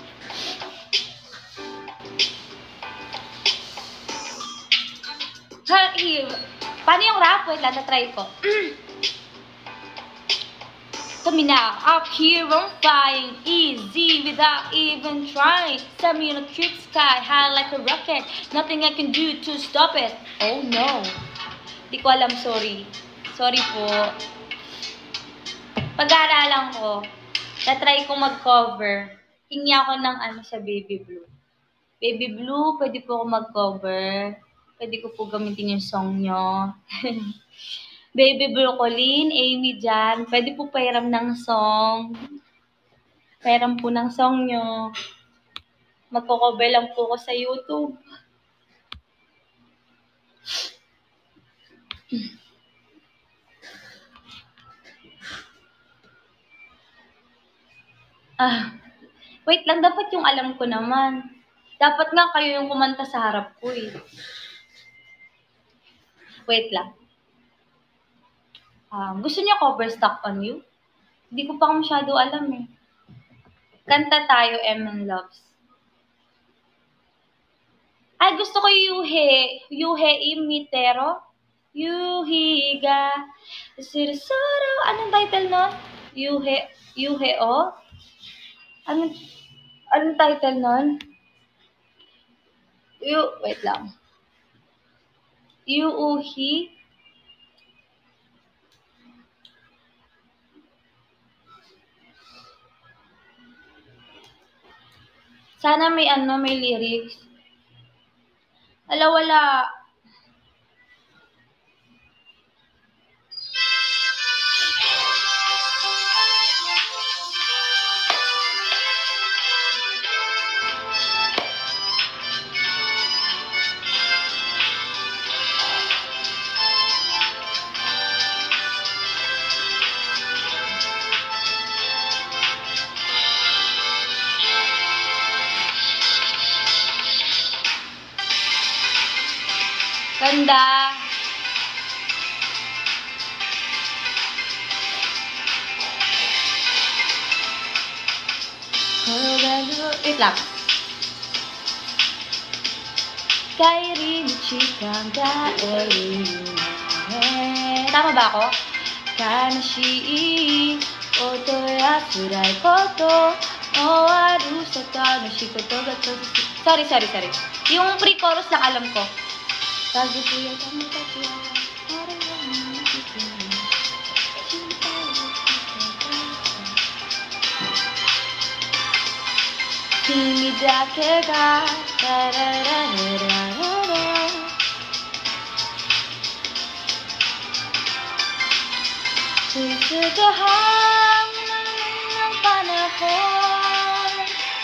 Ha, here. Paano yung rap? Wait lang, na-try ko. Kami na, up here on flying easy without even trying. Send me on a trip sky high like a rocket. Nothing I can do to stop it. Oh no. Di ko alam, sorry. Sorry po. Pag-aaralan ko, na-try ko mag-cover. Hingi ako ng ano sa Baby Blue. Baby Blue, pwede po ako mag-cover. Pwede ko po gamitin yung song nyo. Baby Blue, Colleen, Amy dyan. Pwede po pairam ng song. Pairam po ng song nyo. Magko-cover lang po ko sa YouTube. Ah, wait lang. Dapat yung alam ko naman. Dapat nga kayo yung kumanta sa harap ko eh. Wait lang. Um, gusto niyo cover Stuck on You? Hindi ko pa masyado alam eh. Kanta tayo, M and Loves. Ay, gusto ko Yuhe. Yuhe Imitero. Yuhiga. Sirisoro. Anong title nun? Yuhe. Yuhe o? Anong, anong title nun? Yu, wait lang. Yuuhi. Sana may ano, may lyrics. Ala, wala. Ganda. Wait lang. Kairi chikang kaeri. Tama ba ako? Kanashi oto ya tsurai koto owaru sata no shikoto ga tosu. Sorry, sorry, sorry. Yung pre-chorus lang alam ko. Kazukuya kami takiya. Kimi dake ga tararararara. Susugahang ng panahon.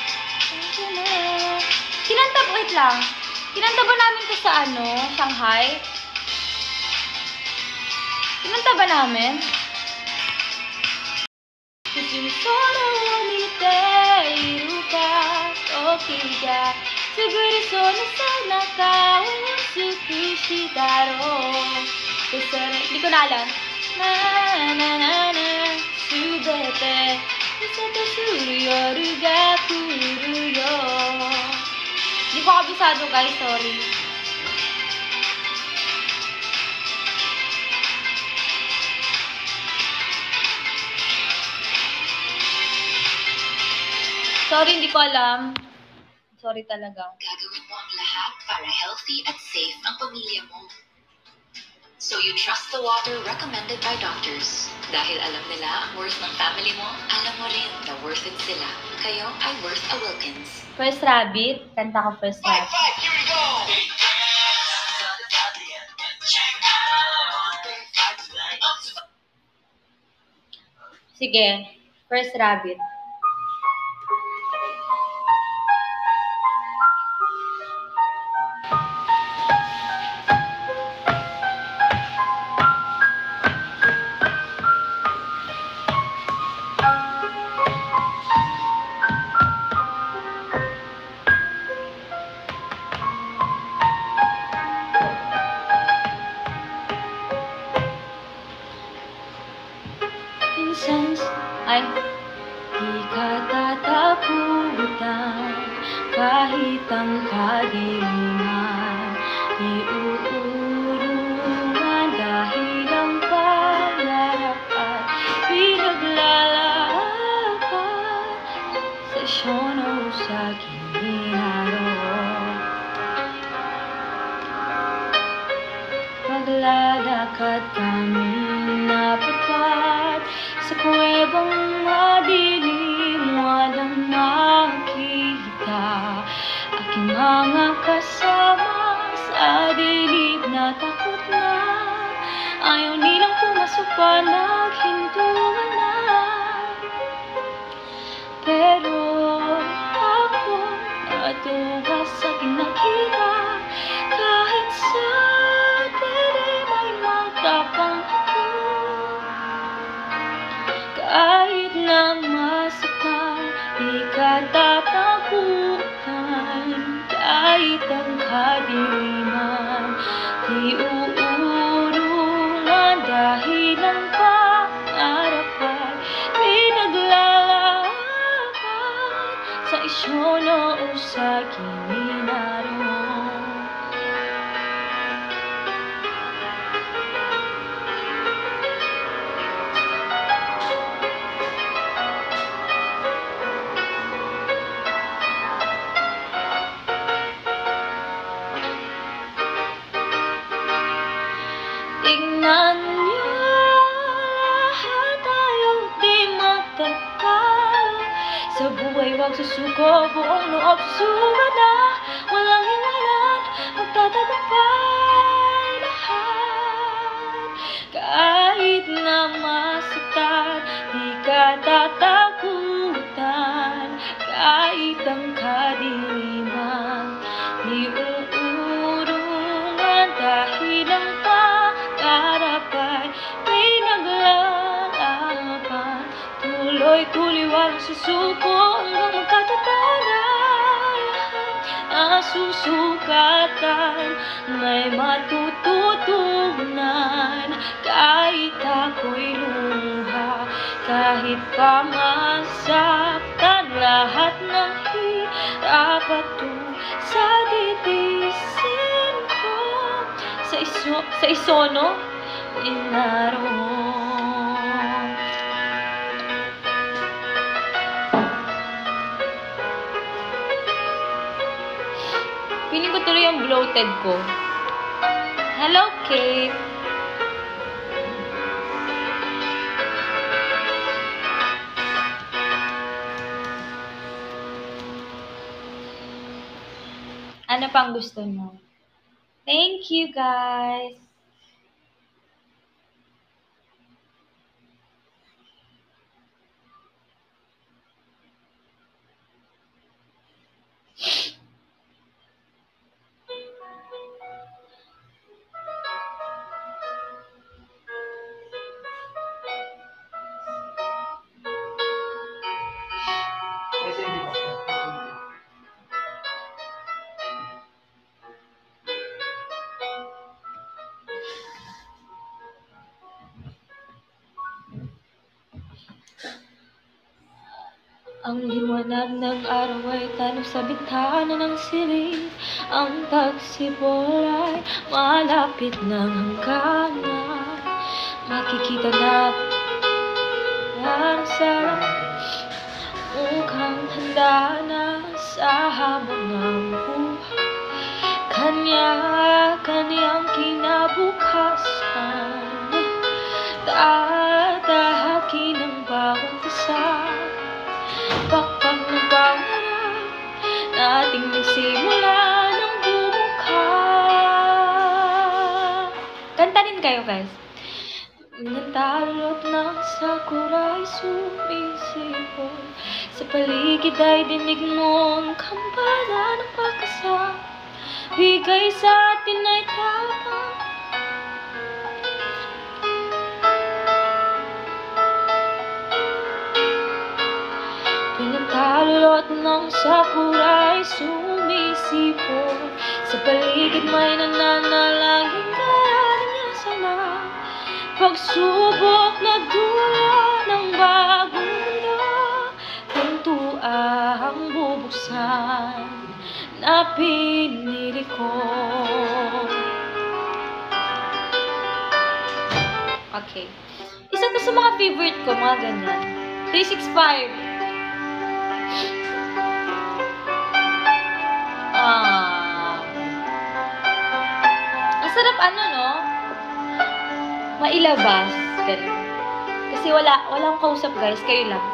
Kinanta, wait lang. Kinanta ba namin to sa ano? Shanghai? Kinanta ba namin? Susuro mite iruka tokiga suguriso na sana ka utsukushi daro. Hindi ko na alam. Na na na na subete isata suru yoru ga kuru yo. Hindi ko kabisado guys, sorry. Sorry, hindi ko alam. Sorry talaga. Gagawin mo ang lahat para healthy at safe ang pamilya mo. So you trust the water recommended by doctors. Dahil alam nila ang worth ng family mo, alam mo rin na worth it sila. Kayo ay worth a Wilkins. First Rabbit. Kanta ko First Rabbit. Five, five, here we go! Sige. First Rabbit. Ay, lakad kami napapat sa kuwebang madilim, walang makita. Aking mga kasama sa dilig na takot na, ayaw nilang pumasok pa, naghintuan na. Pero ako natuwa sa aking nakita, kahit sa dilim ay matapang ako. Kahit na masaktan, di ka tatakutan. Kahit ang kadiliman, di uurungan. Dahil ang pangarap ay pinaglalaban sa isyono o sa kininaro. Tingnan niyo, lahat tayo di matatalo. Sa buhay wag susuko, buong loob susubat na. Walang iwanan, magtatagumpay lahat. Kahit na masaktan, di ka tatakutan. Kahit ang kadiliman, di uurungan. Dahil ang pangarap ay pinaglalaban, tuloy-tuloy walang susuko hanggang magkatatanan. Nasusukatan, may matututunan. Kahit ako'y lumuha, kahit pa masaktan, lahat ng hirap at sa titiisin ko. Sa iso, sa isono, inaroon. Piling ko tuloy ang bloated ko. Hello, Kate. Ano pang gusto mo? Thank you, guys. Ang liwanag ng araw ay tanong sa bintana ng siling. Ang tagsibol ay malapit ng hangganan. Makikita na ang sarap, mukhang handa na sa hamon ng buhay. Kanya-kanyang kinabukasan, tatahakin ang bawat isa. Pakpak ng pangarap nating nagsimula ng bumuka. Kanta din kayo, guys. Natalot ng sakura'y sumisipon, sa paligid ay dinig mo ang kampana ng pagkasal. Bigay sa atin ay tapang, pinagtalot ng sakura'y sumisipon, sa paligid may nananalangin. Kaya niya sana pagsubok na dulo ng bagong mundo, pintuang bubuksan na pinili ko. Okay. Isa to sa mga favorite ko, mga ganyan. three sixty-five. Ah. Ang sarap ano, no? mailabas. Ganun. Kasi wala, walang kausap guys, kayo lang.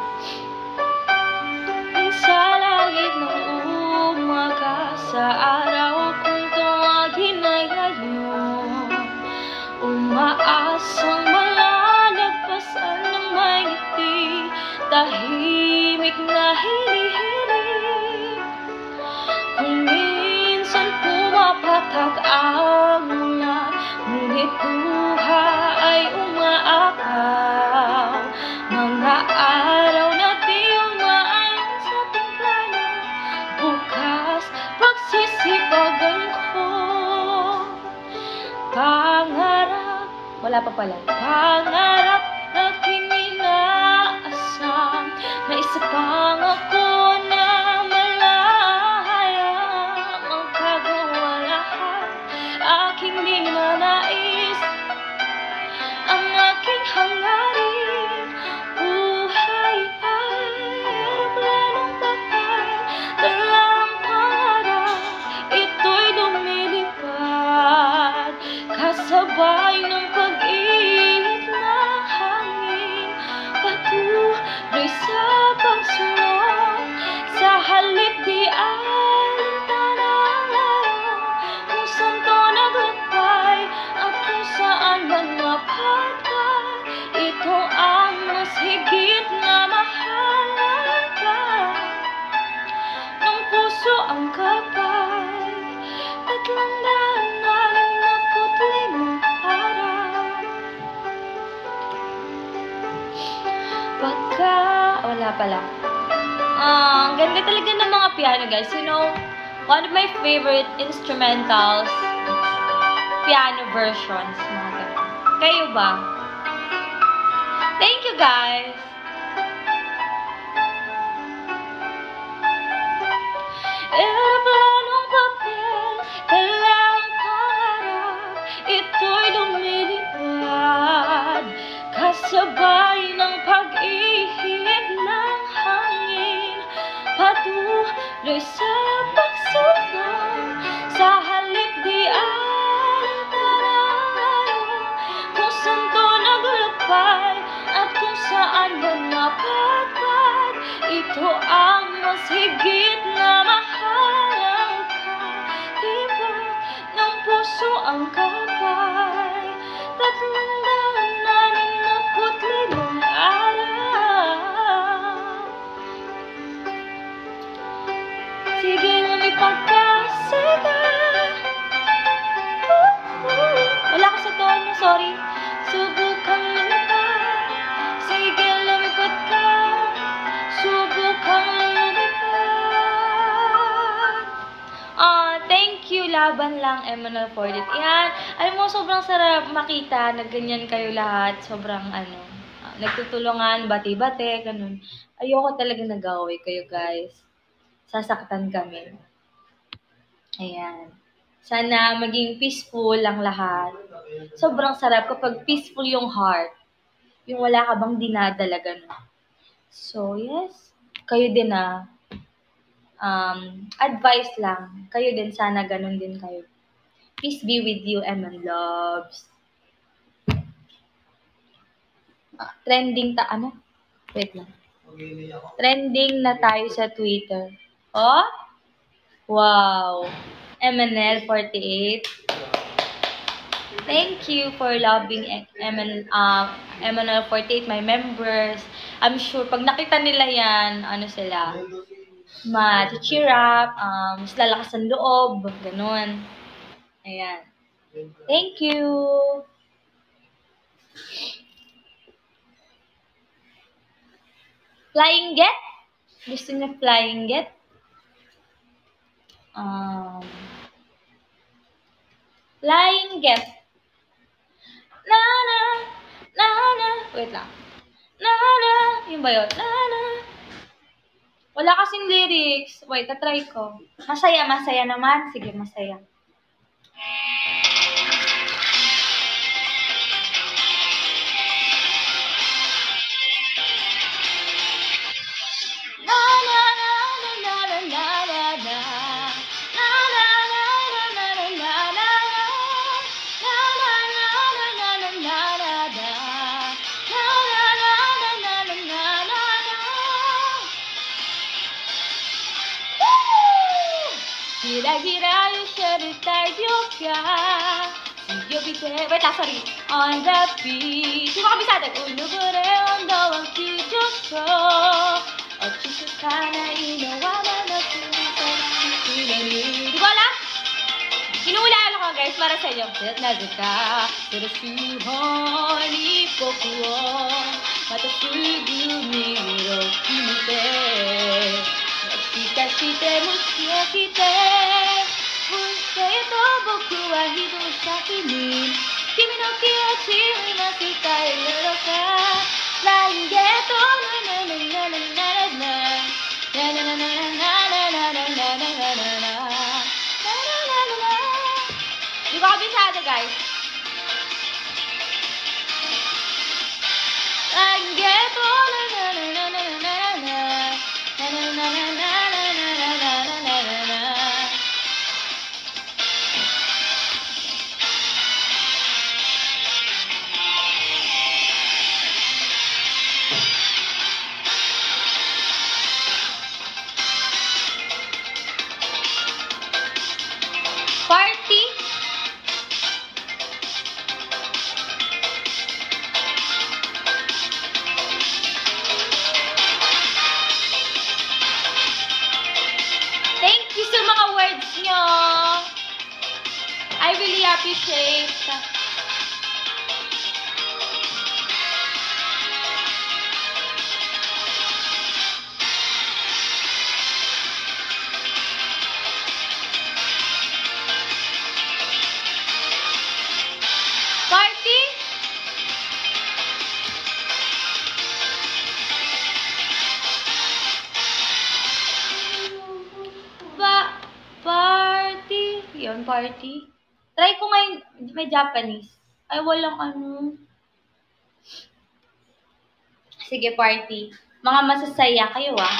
Sa langit ng umaga, sa araw kung tawagin ay ngayon, umaasang malalagpasan ng may ngiti, tahimik na hinihiling. Kung minsan pumapatag ang ulan, ngunit luha ay umaapaw. Mga araw na di umaayon sa ating plano, bukas pagsisipagan ko. Pangarap, wala pa pala. Pangarap na aking inaasam, may isa pang ako na malaya, magkagawa lahat aking ninanais, ang aking hangarin. Buhay ay eroplanong bakal, dalang pangarap, ito'y lumilipad, kasabay ng pag-ihip ng hangin, patuloy sa pagsunod, sa halip di alintana ang layo, kung saan to naglakbay at kung saan man mapadpad, ito ang mas higit na mahalaga. Ng puso ang kapay, tatlong daan na limnapu't limang araw. Pagka, wala pala. Ah, ang ganda talaga ng mga piano guys. You know, one of my favorite instrumentals, piano versions. Mga ganun. Kayo ba? Thank you guys! Eroplanong papel, dalang pangarap, ito'y lumilipad, kasabay ng pag-ihip ng hangin, patuloy sa pagsunod, sa halip di alintana ang layo, kung saan to naglakbay at kung saan man mapadpad, ito ang mas higit na mahalaga. Tibok ng puso ang kapay, tatlong daan na limnapu't limang araw. Sige, lumipad ka, sige. Wala ka sa tono, sorry. Subukan lumipad, sige lumipad ka, subukan lumipad. Ah, thank you, laban lang, Emmanuel Fortit. Yan, alam mo, sobrang sarap makita na ganyan kayo lahat. Sobrang ano, ah, nagtutulungan, bati-bati, ganun. Ayoko talaga nag-away kayo, guys. Sasaktan kami. Ayan. Sana maging peaceful ang lahat. Sobrang sarap kapag peaceful yung heart. Yung wala ka bang dinadala, ganun. So, yes. Kayo din na. Um, advice lang. Kayo din, sana ganun din kayo. Peace be with you, Emma loves. Ah, trending ta, ano? Wait lang. Trending na tayo sa Twitter. Oh? Wow. M N L forty-eight. Thank you for loving M N, uh, M N L forty-eight, my members. I'm sure, pag nakita nila yan, ano sila, ma-cheer up, um, mas lalakas ang loob, ganun. Ayan. Thank you. Flying Get? Gusto niyo Flying Get? Um, Flying Get. Na na na na. Wait lang. Na na. Yung ba yun? Na na. Wala kasing lyrics. Wait, tatry ko. Masaya, masaya naman. Sige, masaya. Na na na na na na na na na. Na na na na na na na na. Na na na na na na na na. か呼びて Wait, ah, sorry. On the beat. Di mo kabisado. Unugure ondo ang future at chisuka na inawama na puso Di ko alam. Inuulaan ako guys para sa inyo. Nazuka Surusuhon ipoku wo Mata sugu miro kimite Shika shite mushiyakite Mushite to boku wa hito shaki ni Kimi no kiyoshi o imasukai yoroka Line geto na na na na na na na Na na na na na na na na na na na na na Di ko kabisado guys. Line geto na na na na na na na Na na na na na na na na na na na na Party? Thank you sa mga words nyo. I really appreciate. Party? Ba party? Yun, party. Try ko ngayon, may Japanese. Ay, walang ano. Sige, party. Mga masasaya kayo, ah.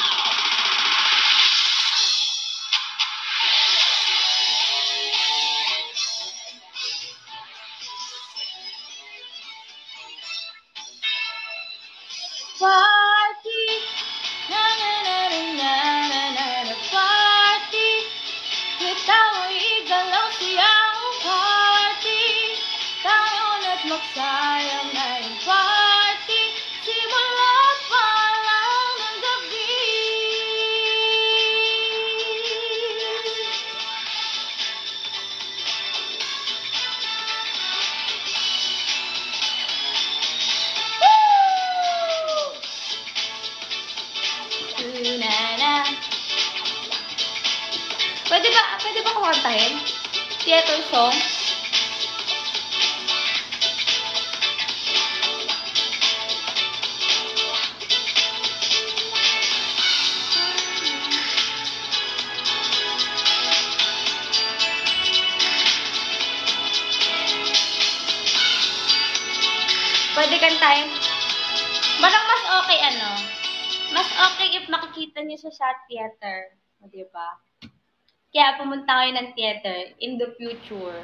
Party! Na na na na na na na na party! Kita mo'y igalaw siyang party! Tayo na't magsayang na yung party! Simula pa lang ng gabi! Na-na. Pwede ba, pwede ba kumantahin? Theater song? Pwede kantahin? Parang mas okay ano? Mas okay if makikita niyo siya sa theater. O, diba? Kaya pumunta kayo ng theater in the future.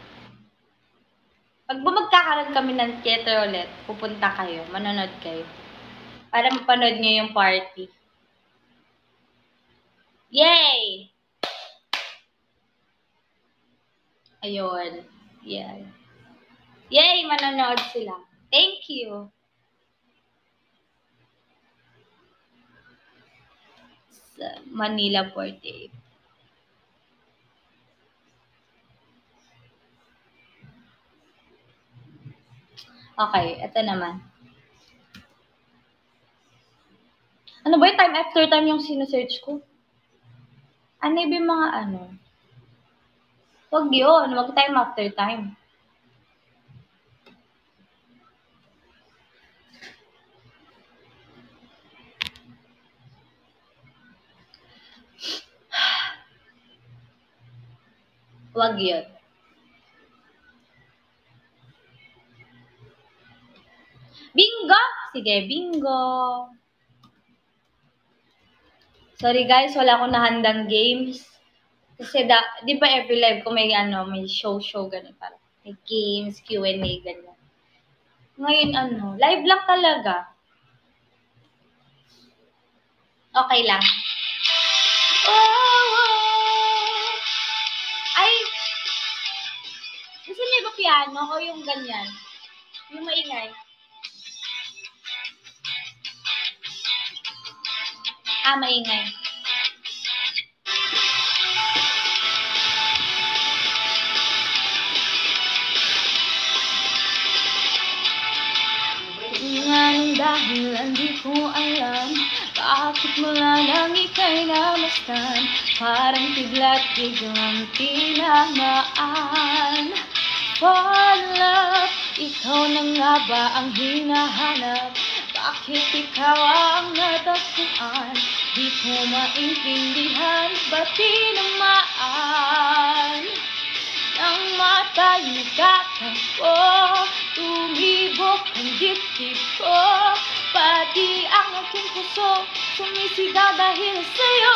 Pag magkakaroon kami ng theater ulit, pupunta kayo, manonood kayo. Para mapanood niyo yung party. Yay! Ayun. Yeah. Yay! Manonood sila. Thank you. Sa Manila forty-eight. Okay, ito naman. Ano ba yung time after time yung sinesearch ko? Ano ba yung mga ano? Huwag yun. Huwag time after time. Huwag yun. Bingo! Sige, bingo. Sorry guys, wala akong nahandang games. Kasi da, di ba every live ko may ano, may show-show ganun parang. May games, Q and A, ganyan. Ngayon ano, live lang talaga. Okay lang. Oh, oh. Ay, yung piano o yung ganyan? Yung maingay? Ah, maingay. Nga nang dahil hindi ko alam bakit mula nang ika'y namastan, parang bigla't biglang tinamaan. For love, ikaw na nga ba ang hinahanap? Bakit ikaw ang natagpuan? Di ko maintindihan, ba't tinamaan? Ang mata'y nagtatampo, tumibok ang dibdib ko, pati ang aking puso sumisigaw dahil sa'yo.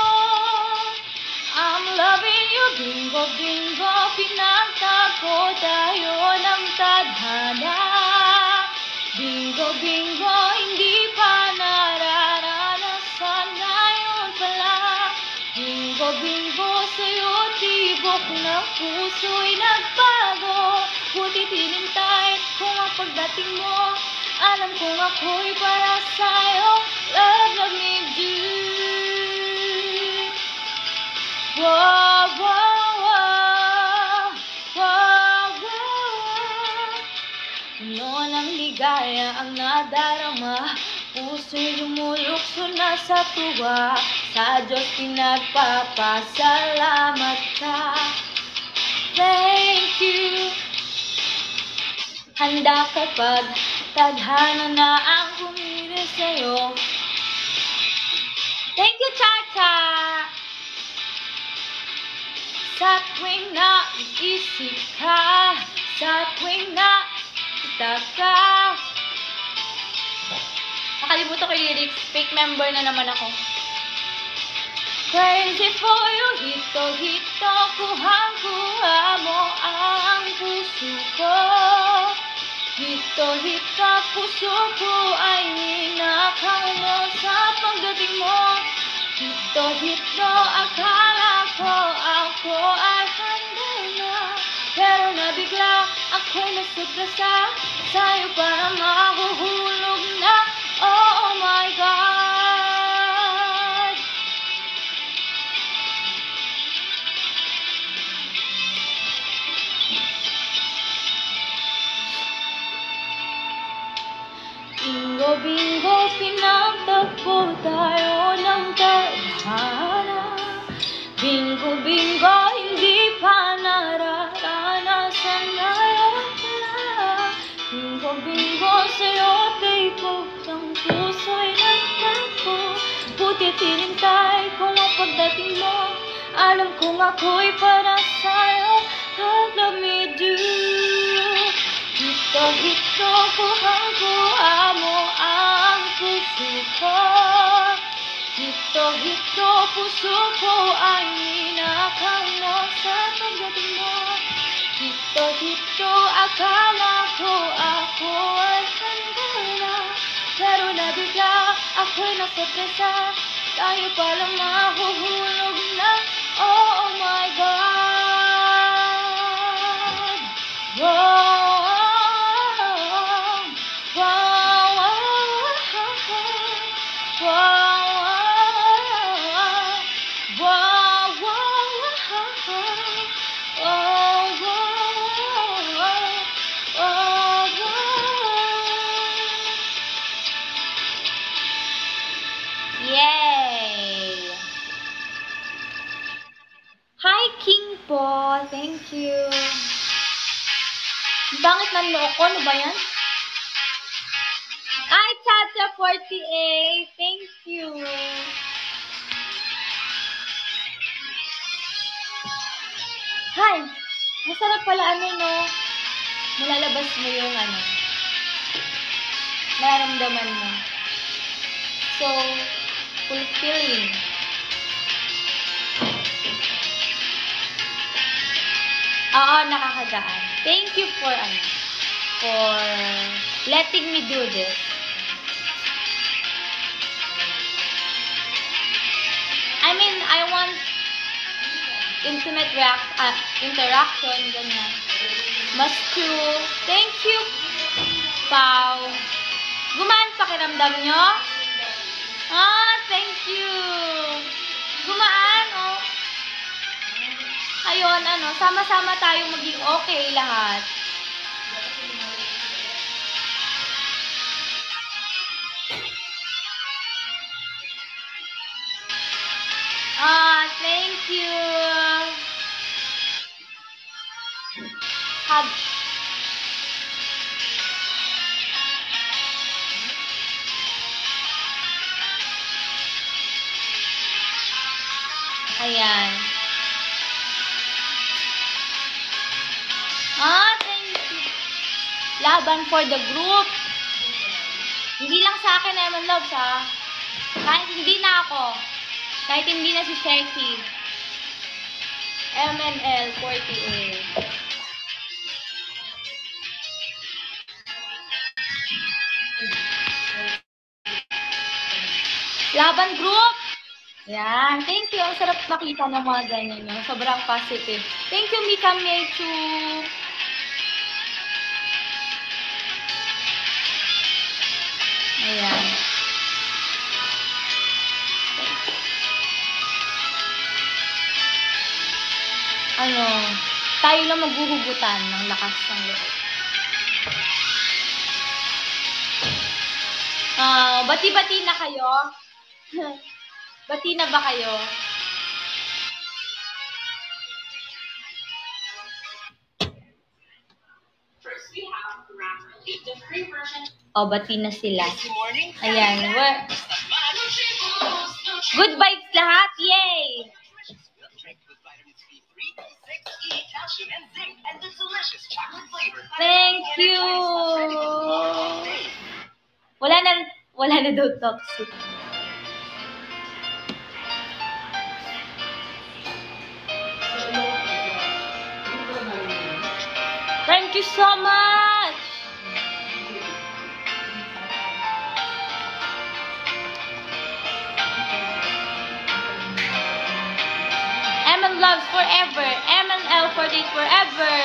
I'm loving you, bingo, bingo, pinagtapo tayo ng tadhana. Bingo, bingo, hindi pa nararanasan ngayon pala. Bingo, bingo, sa'yo tibok ng puso'y nagbago. Buti tinintay kung ang pagdating mo, alam kong ako'y para sa'yo. Love, love me do. Wow, wow, wow, wow, wow. Puno ng ligaya ang nadarama, puso'y lumulukso na sa tuwa. Sa Diyos pinagpapasalamat ka. Thank you. Handa kapag tadhana na ang pumili sa'yo. Thank you, Chacha! Sa tuwing naiisip ka, sa tuwing nakita ka. Nakalimutan ko yung lyrics. Fake member na naman ako. Crazy for you, hito, hito, kuhang-kuha mo ang puso ko. Hito, hito, puso ko ay ninakaw mo sa pagdating mo. Hito, hito, akala ko ako ay handa na, pero nabigla ako'y nasuprasa sa'yo para mahuhulog na. Oh my God. Bingo, bingo, pinagtagpo tayo ng tadhana. Bingo, bingo, hindi pa nararanasan ngayon pala. Bingo, bingo, sa'yo tibok ng puso'y nagtapo. Buti tinintay kung ang pagdating mo, alam kong ako'y para sa'yo. Love, love me do. Hito, hito, kuhang-kuha mo ang puso ko. Hito, hito, puso ko ay ninakaw mo sa pagdating mo. Hito, hito, akala ko ako ay handa na, pero nabigla ako'y nasurpresa, tayo pala mahuhulog na. Oh my God. Whoa. Yay! Hi, King po. Thank you. Bakit nanlo ko? Ano ba yan? Hi, Chacha forty-eight. Thank you. Hi! Masarap pala ano, no? Malalabas mo yung ano. Nararamdaman mo. So, fulfilling. Oo, nakakagaan. Thank you for ano, for letting me do this. I mean, I want intimate react, uh, interaction, ganyan. Mas true. Thank you, Pao. Gumaan pakiramdam nyo? Ah, thank you. Gumaan, oh. Ayun, ano, sama-sama tayong maging okay lahat. Ah, thank you. Hug. Ayan. Ah, thank you. Laban for the group. Hindi lang sa akin, Eman Loves, ha? Kahit hindi na ako. Kahit hindi na si Sherky. M N L forty-eight. Laban group! Yan. Thank you. Ang sarap makita ng mga ganyan. No? Sobrang positive. Thank you, Mika Mechu. Ayan. Ano, tayo lang maghuhugutan ng lakas ng loob. Uh, bati-bati na kayo? Bati na ba kayo? Oh, bati na sila. Ayan. Good vibes lahat. Yay! Thank you. Wala na, wala na daw toxic. Thank you so much. M N Loves forever. M N L forty-eight forever.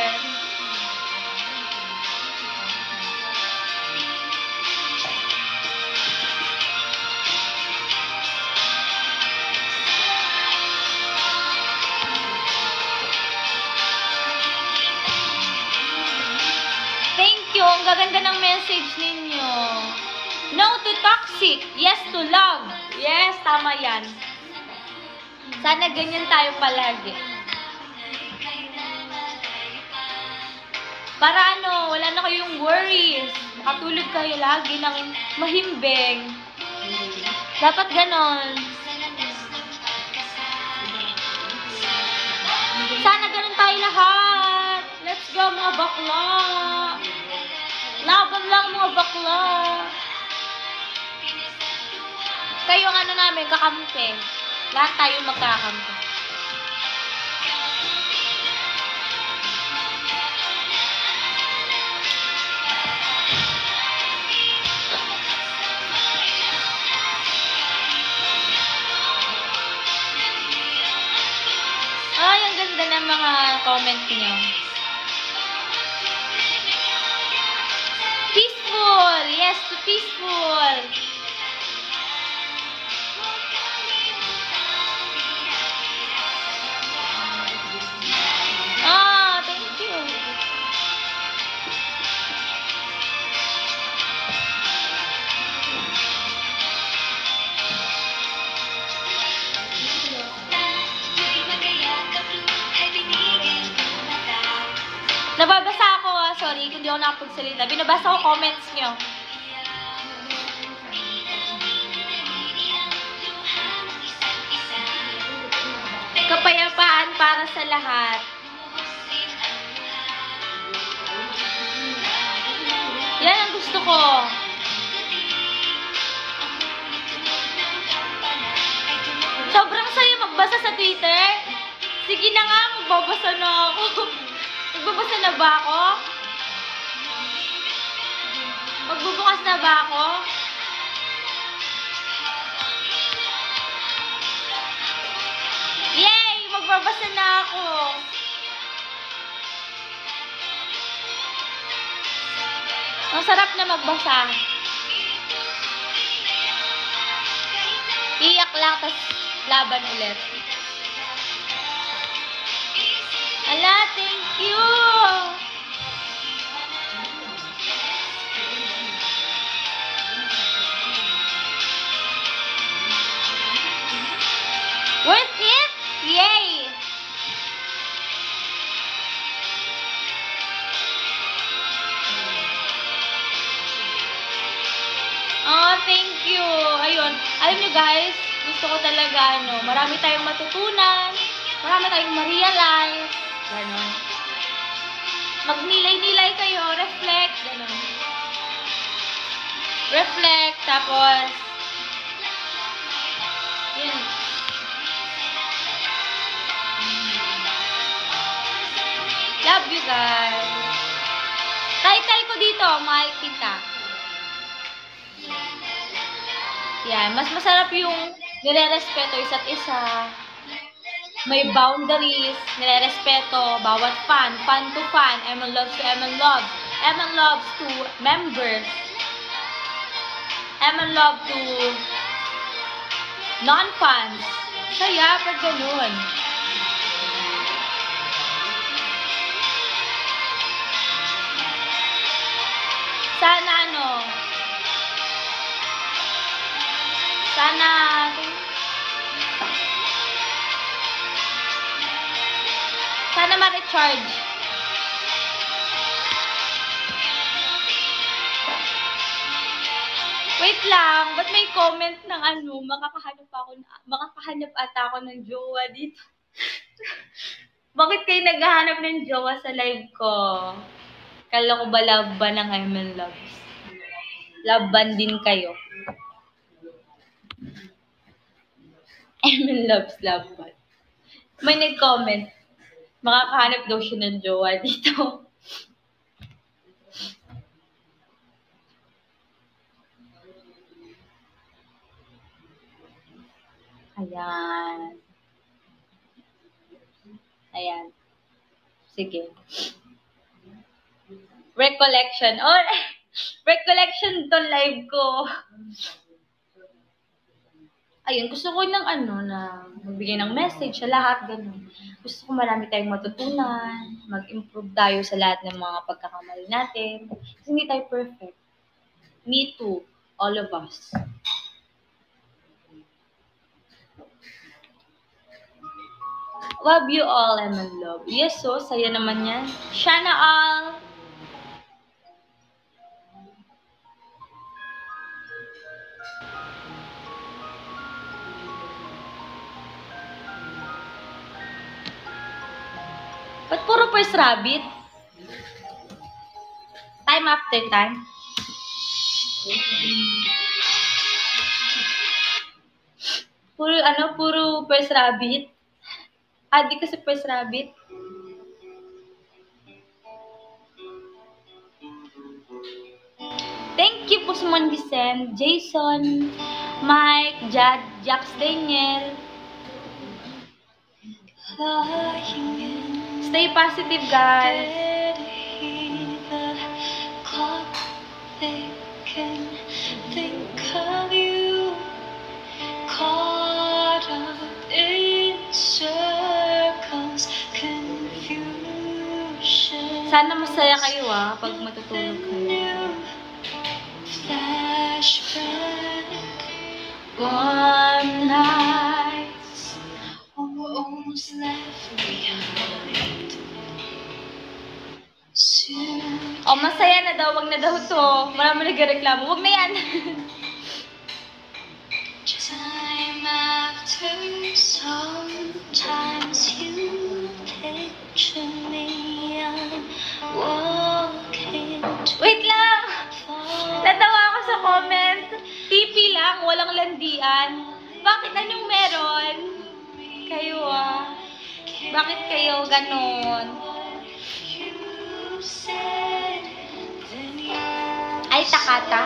Ang gaganda ng message ninyo. No to toxic. Yes to love. Yes, tama yan. Sana ganyan tayo palagi. Para ano, wala na kayong worries. Makatulog kayo lagi ng mahimbing. Dapat ganon. Sana ganon tayo lahat. Let's go mga bakla. Laban lang mga bakla. Kayo ang ano namin, kakampi. Lahat tayo magkakampi. Ay, ang ganda ng mga comment niyo. Peaceful! Yes, to peaceful! Ah, thank you! Nababasa ako, ah. Sorry, hindi ako nakapagsalita. Binabasa ko comments nyo. Kapayapaan para sa lahat. Yan ang gusto ko. Sobrang saya magbasa sa Twitter. Sige na nga, magbabasa na ako. Magbabasa na ba ako? Magbubukas na ba ako? Yay! magbabasa na ako. Ang sarap na magbasa. Iyak lang, tas laban ulit. Ala, thank you! Worth it? Yay! Oh, thank you. Ayun. Alam nyo guys, gusto ko talaga, ano, marami tayong matutunan, marami tayong ma-realize. Ganon. Magnilay-nilay kayo, reflect, ganon. Reflect, tapos, yun. Love you guys. Title ko dito, Mahal Kita. Yan, mas masarap yung nire-respeto isa't isa. May boundaries, nire-respeto bawat fan, fan to fan, M L loves to M L loves, M L loves to members, M L love to non-fans. Saya pag ganun. Sana ano, sana, sana ma-recharge. Wait lang, ba't may comment ng ano, makakahanap ako, makakahanap ata ako ng jowa dito. Bakit kayo naghahanap ng jowa sa live ko? Kala ko ba love ba ng M L Loves? Love ban din kayo. M L Loves, love ban. May nag-comment. Makakahanap daw siya ng jowa dito. Ayan. Ayan. Sige. Recollection. Oh, recollection to live ko. Ayun, gusto ko ng ano, na magbigay ng message sa lahat, ganun. Gusto ko marami tayong matutunan, mag-improve tayo sa lahat ng mga pagkakamali natin. Kasi hindi tayo perfect. Me too. All of us. Love you all, M L love. Yes, so, saya naman yan. Sana all. Ba't puro first rabbit? Time after time. Puro ano, puro first rabbit. Adi ka sa first rabbit. Thank you po sa mga Vicent, Jason, Mike, Jad, Jax Daniel. Stay positive, guys. They can think of you caught up in circles, confusion. Sana masaya kayo ah pag matutulog kayo. Flashback, one night almost left behind. Oh, masaya na daw. Wag na daw to. Marami nagreklamo. Wag na yan. Time after sometimes you picture me I'm walking. Wait lang! Natawa ako sa comment. T P lang, walang landian. Bakit anong meron? Kayo ah. Bakit kayo ganon? Ay, takata.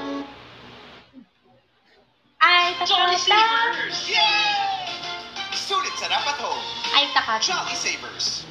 Ay, takata. Makati. Jolly Savers.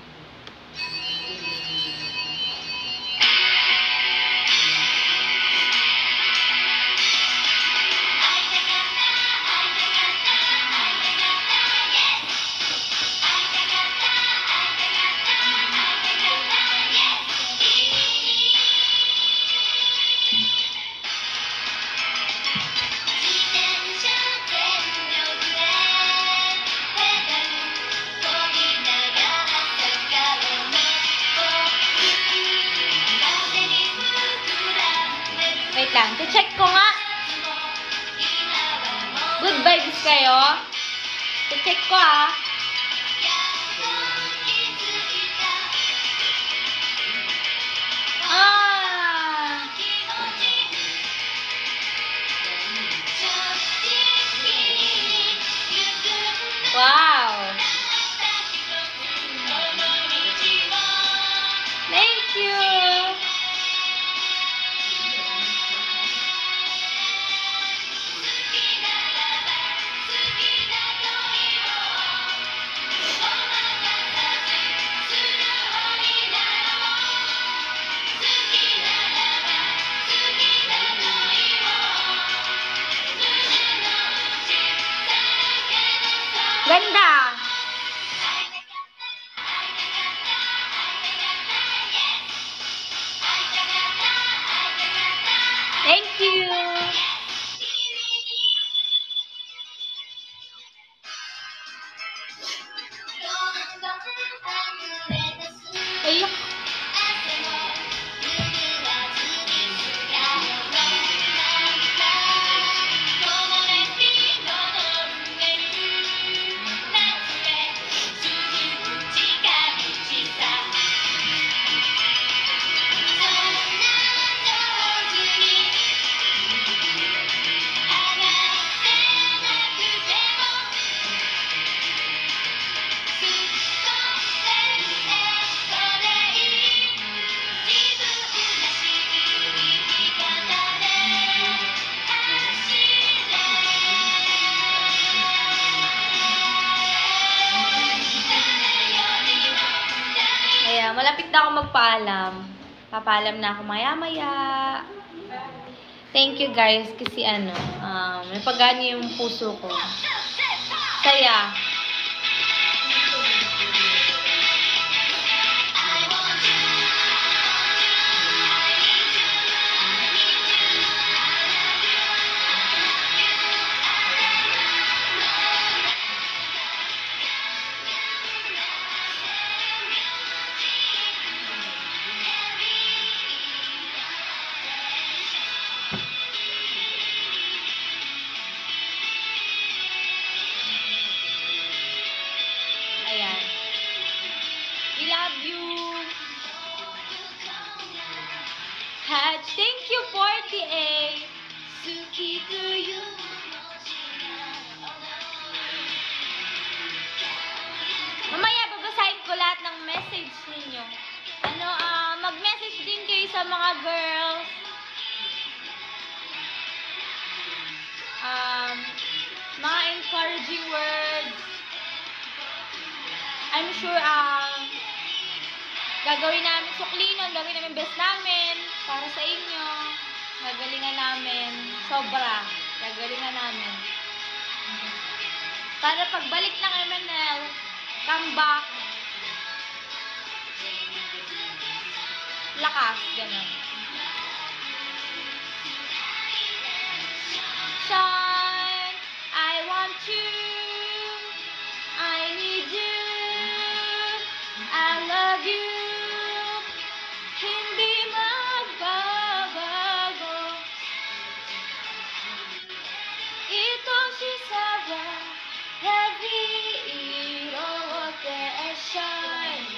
Wait lang. Check ko nga. Good vibes kayo. Check ko ah. Ah. Wow. Thank you. Ganda. Thank you. Ay. Ayan, malapit na ako magpaalam. Papaalam na ako maya-maya. Thank you guys kasi ano, um, napagaan niyo yung puso ko. Saya. Ayan. We love you. Hatch, thank you, forty-eight. Suki to you. Mamaya, babasahin ko lahat ng message ninyo. Ano, ah, mag-message din kayo sa mga girls. Um, mga encouraging words. I'm sure, um, gagawin namin suklinon, gagawin namin best namin para sa inyo. Gagalingan namin. Sobra. Gagalingan namin. Para pagbalik ng M N L, come back. Lakas. Ganun. Shine, I want you. I need you. I love you. Hindi magbabago. Ito si Sarah. Heavy iro shine.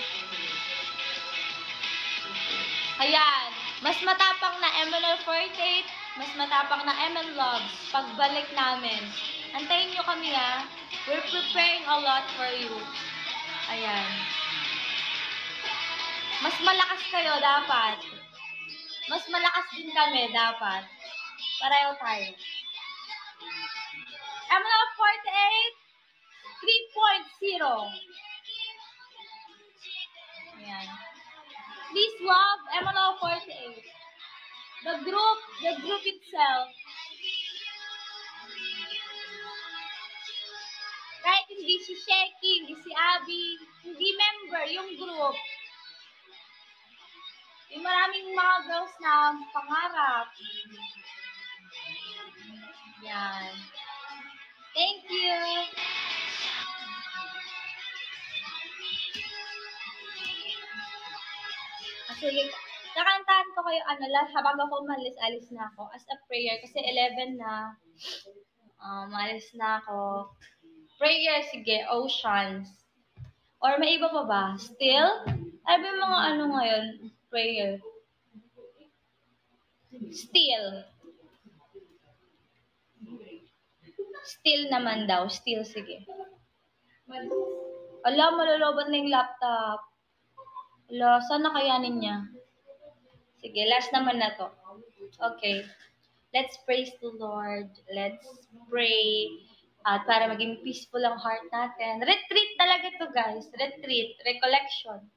Ayan. Mas matapang na M L forty-eight. Mas matapang na M L Loves. Pagbalik namin. Antayin nyo kami ha. We're preparing a lot for you. Ayan. Mas malakas kayo dapat. Mas malakas din kami dapat. Pareho tayo. M L forty-eight three point zero. Please swab M L O forty-eight. The group, the group itself. Kahit hindi si Sheki, hindi si Abby, hindi member yung group. Yung maraming mga girls na pangarap. Yan. Thank you. Sige, kakantahan ko kayo ano lang, habang ako umalis-alis na ako as a prayer kasi eleven na. Um, umalis na ako. Prayer, sige, oceans. Or may iba pa ba? Still? Ay ba yung mga ano ngayon? Prayer. Still. Still naman daw. Still, sige. Ala, malulobot na yung laptop. Ala, saan nakayanin niya? Sige, last naman na to. Okay. Let's praise the Lord. Let's pray. At para maging peaceful ang heart natin. Retreat talaga to, guys. Retreat. Recollection.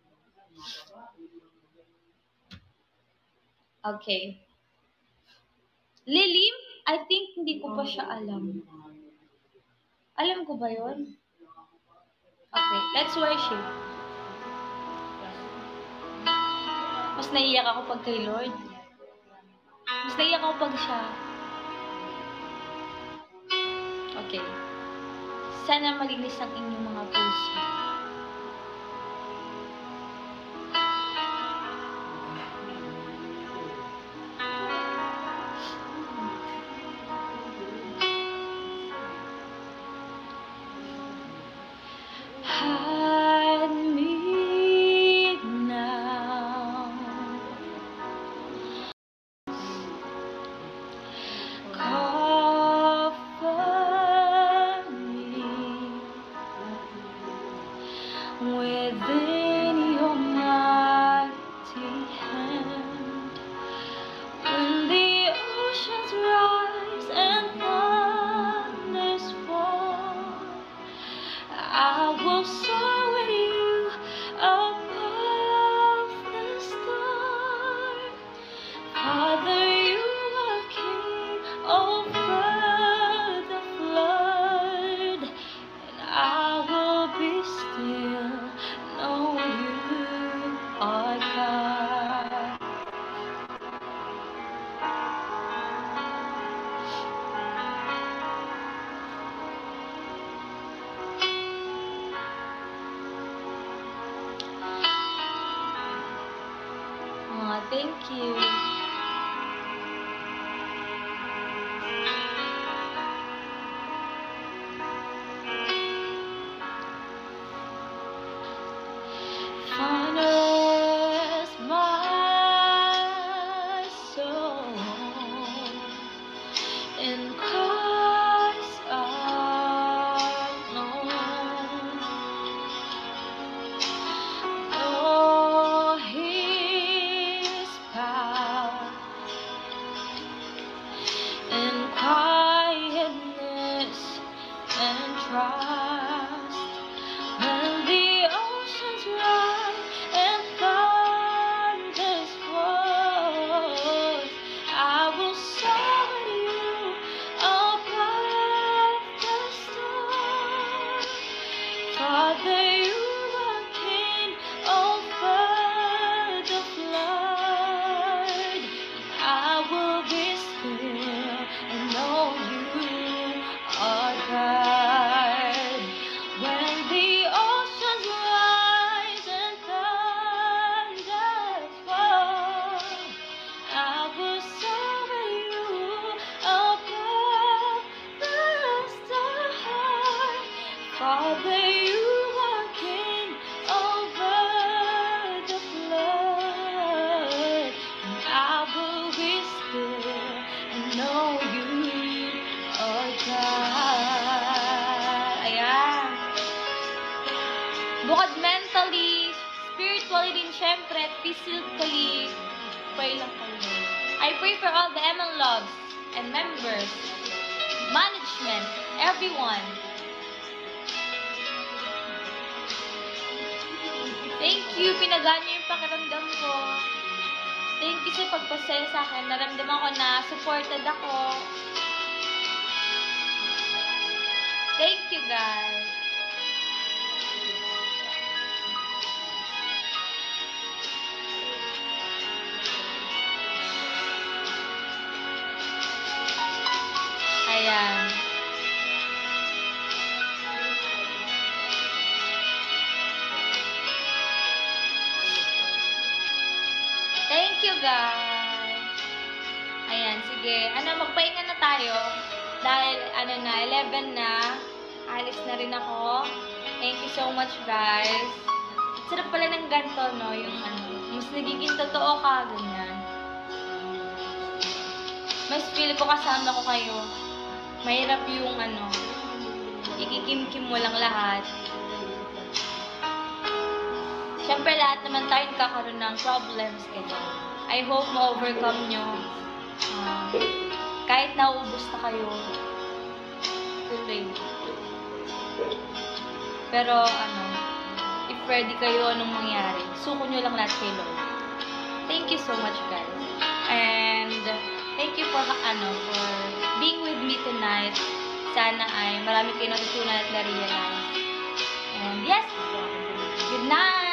Okay. Lilim? I think hindi ko pa siya alam. Alam ko ba yun? Okay, let's worship. Mas naiyak ako pag kay Lord. Mas naiyak ako pag siya. Okay. Sana malinis ang inyong mga puso. Hide me now. Cover me within your mighty hand. When the oceans rise and thunders fall, I will soar with you above the stars. Father, you are king over the flood, and I will be still, know you are God. Aw, thank you. Honors my soul in Christ alone. Know His power in quietness and trust. When the oceans rise and thunders fall, I will soar with you above the storm. Father, you are king over the flood. I will be still and know you are God. When the oceans rise and thunders fall, I will soar with you above the stars. Father, you are king over the flood, and I will be still and know you are God. Ayan. Bukod mentally, spiritually din syempre, physically, pray lang kayo. I pray for all the M L Loves and members, management, everyone. Thank you, pinagaan niyo yung pakiramdam ko. Thank you sa pagpasaya sa akin. Naramdaman ko na supported ako. Thank you, guys. Ayan. Thank you, guys. Ayan, sige. Ano, magpahinga na tayo. Dahil, ano na, eleven na. Alis na rin ako. Thank you so much, guys. Sarap pala ng ganito, no? Yung ano, mas nagiging totoo ka, ganyan. Mas feel ko kasama ko kayo. Mahirap yung ano, ikikimkim mo lang lahat. Siyempre, lahat naman tayo kakaroon ng problems, ganyan. I hope ma-overcome nyo. Uh, kahit nauubos na kayo, tuloy. Pero, ano, if ready kayo, anong mangyari, suko nyo lang lahat kay Lord. Thank you so much, guys. And, thank you for, ano, for being with me tonight. Sana ay marami kayo natutunan at na-realize. And, yes, good night!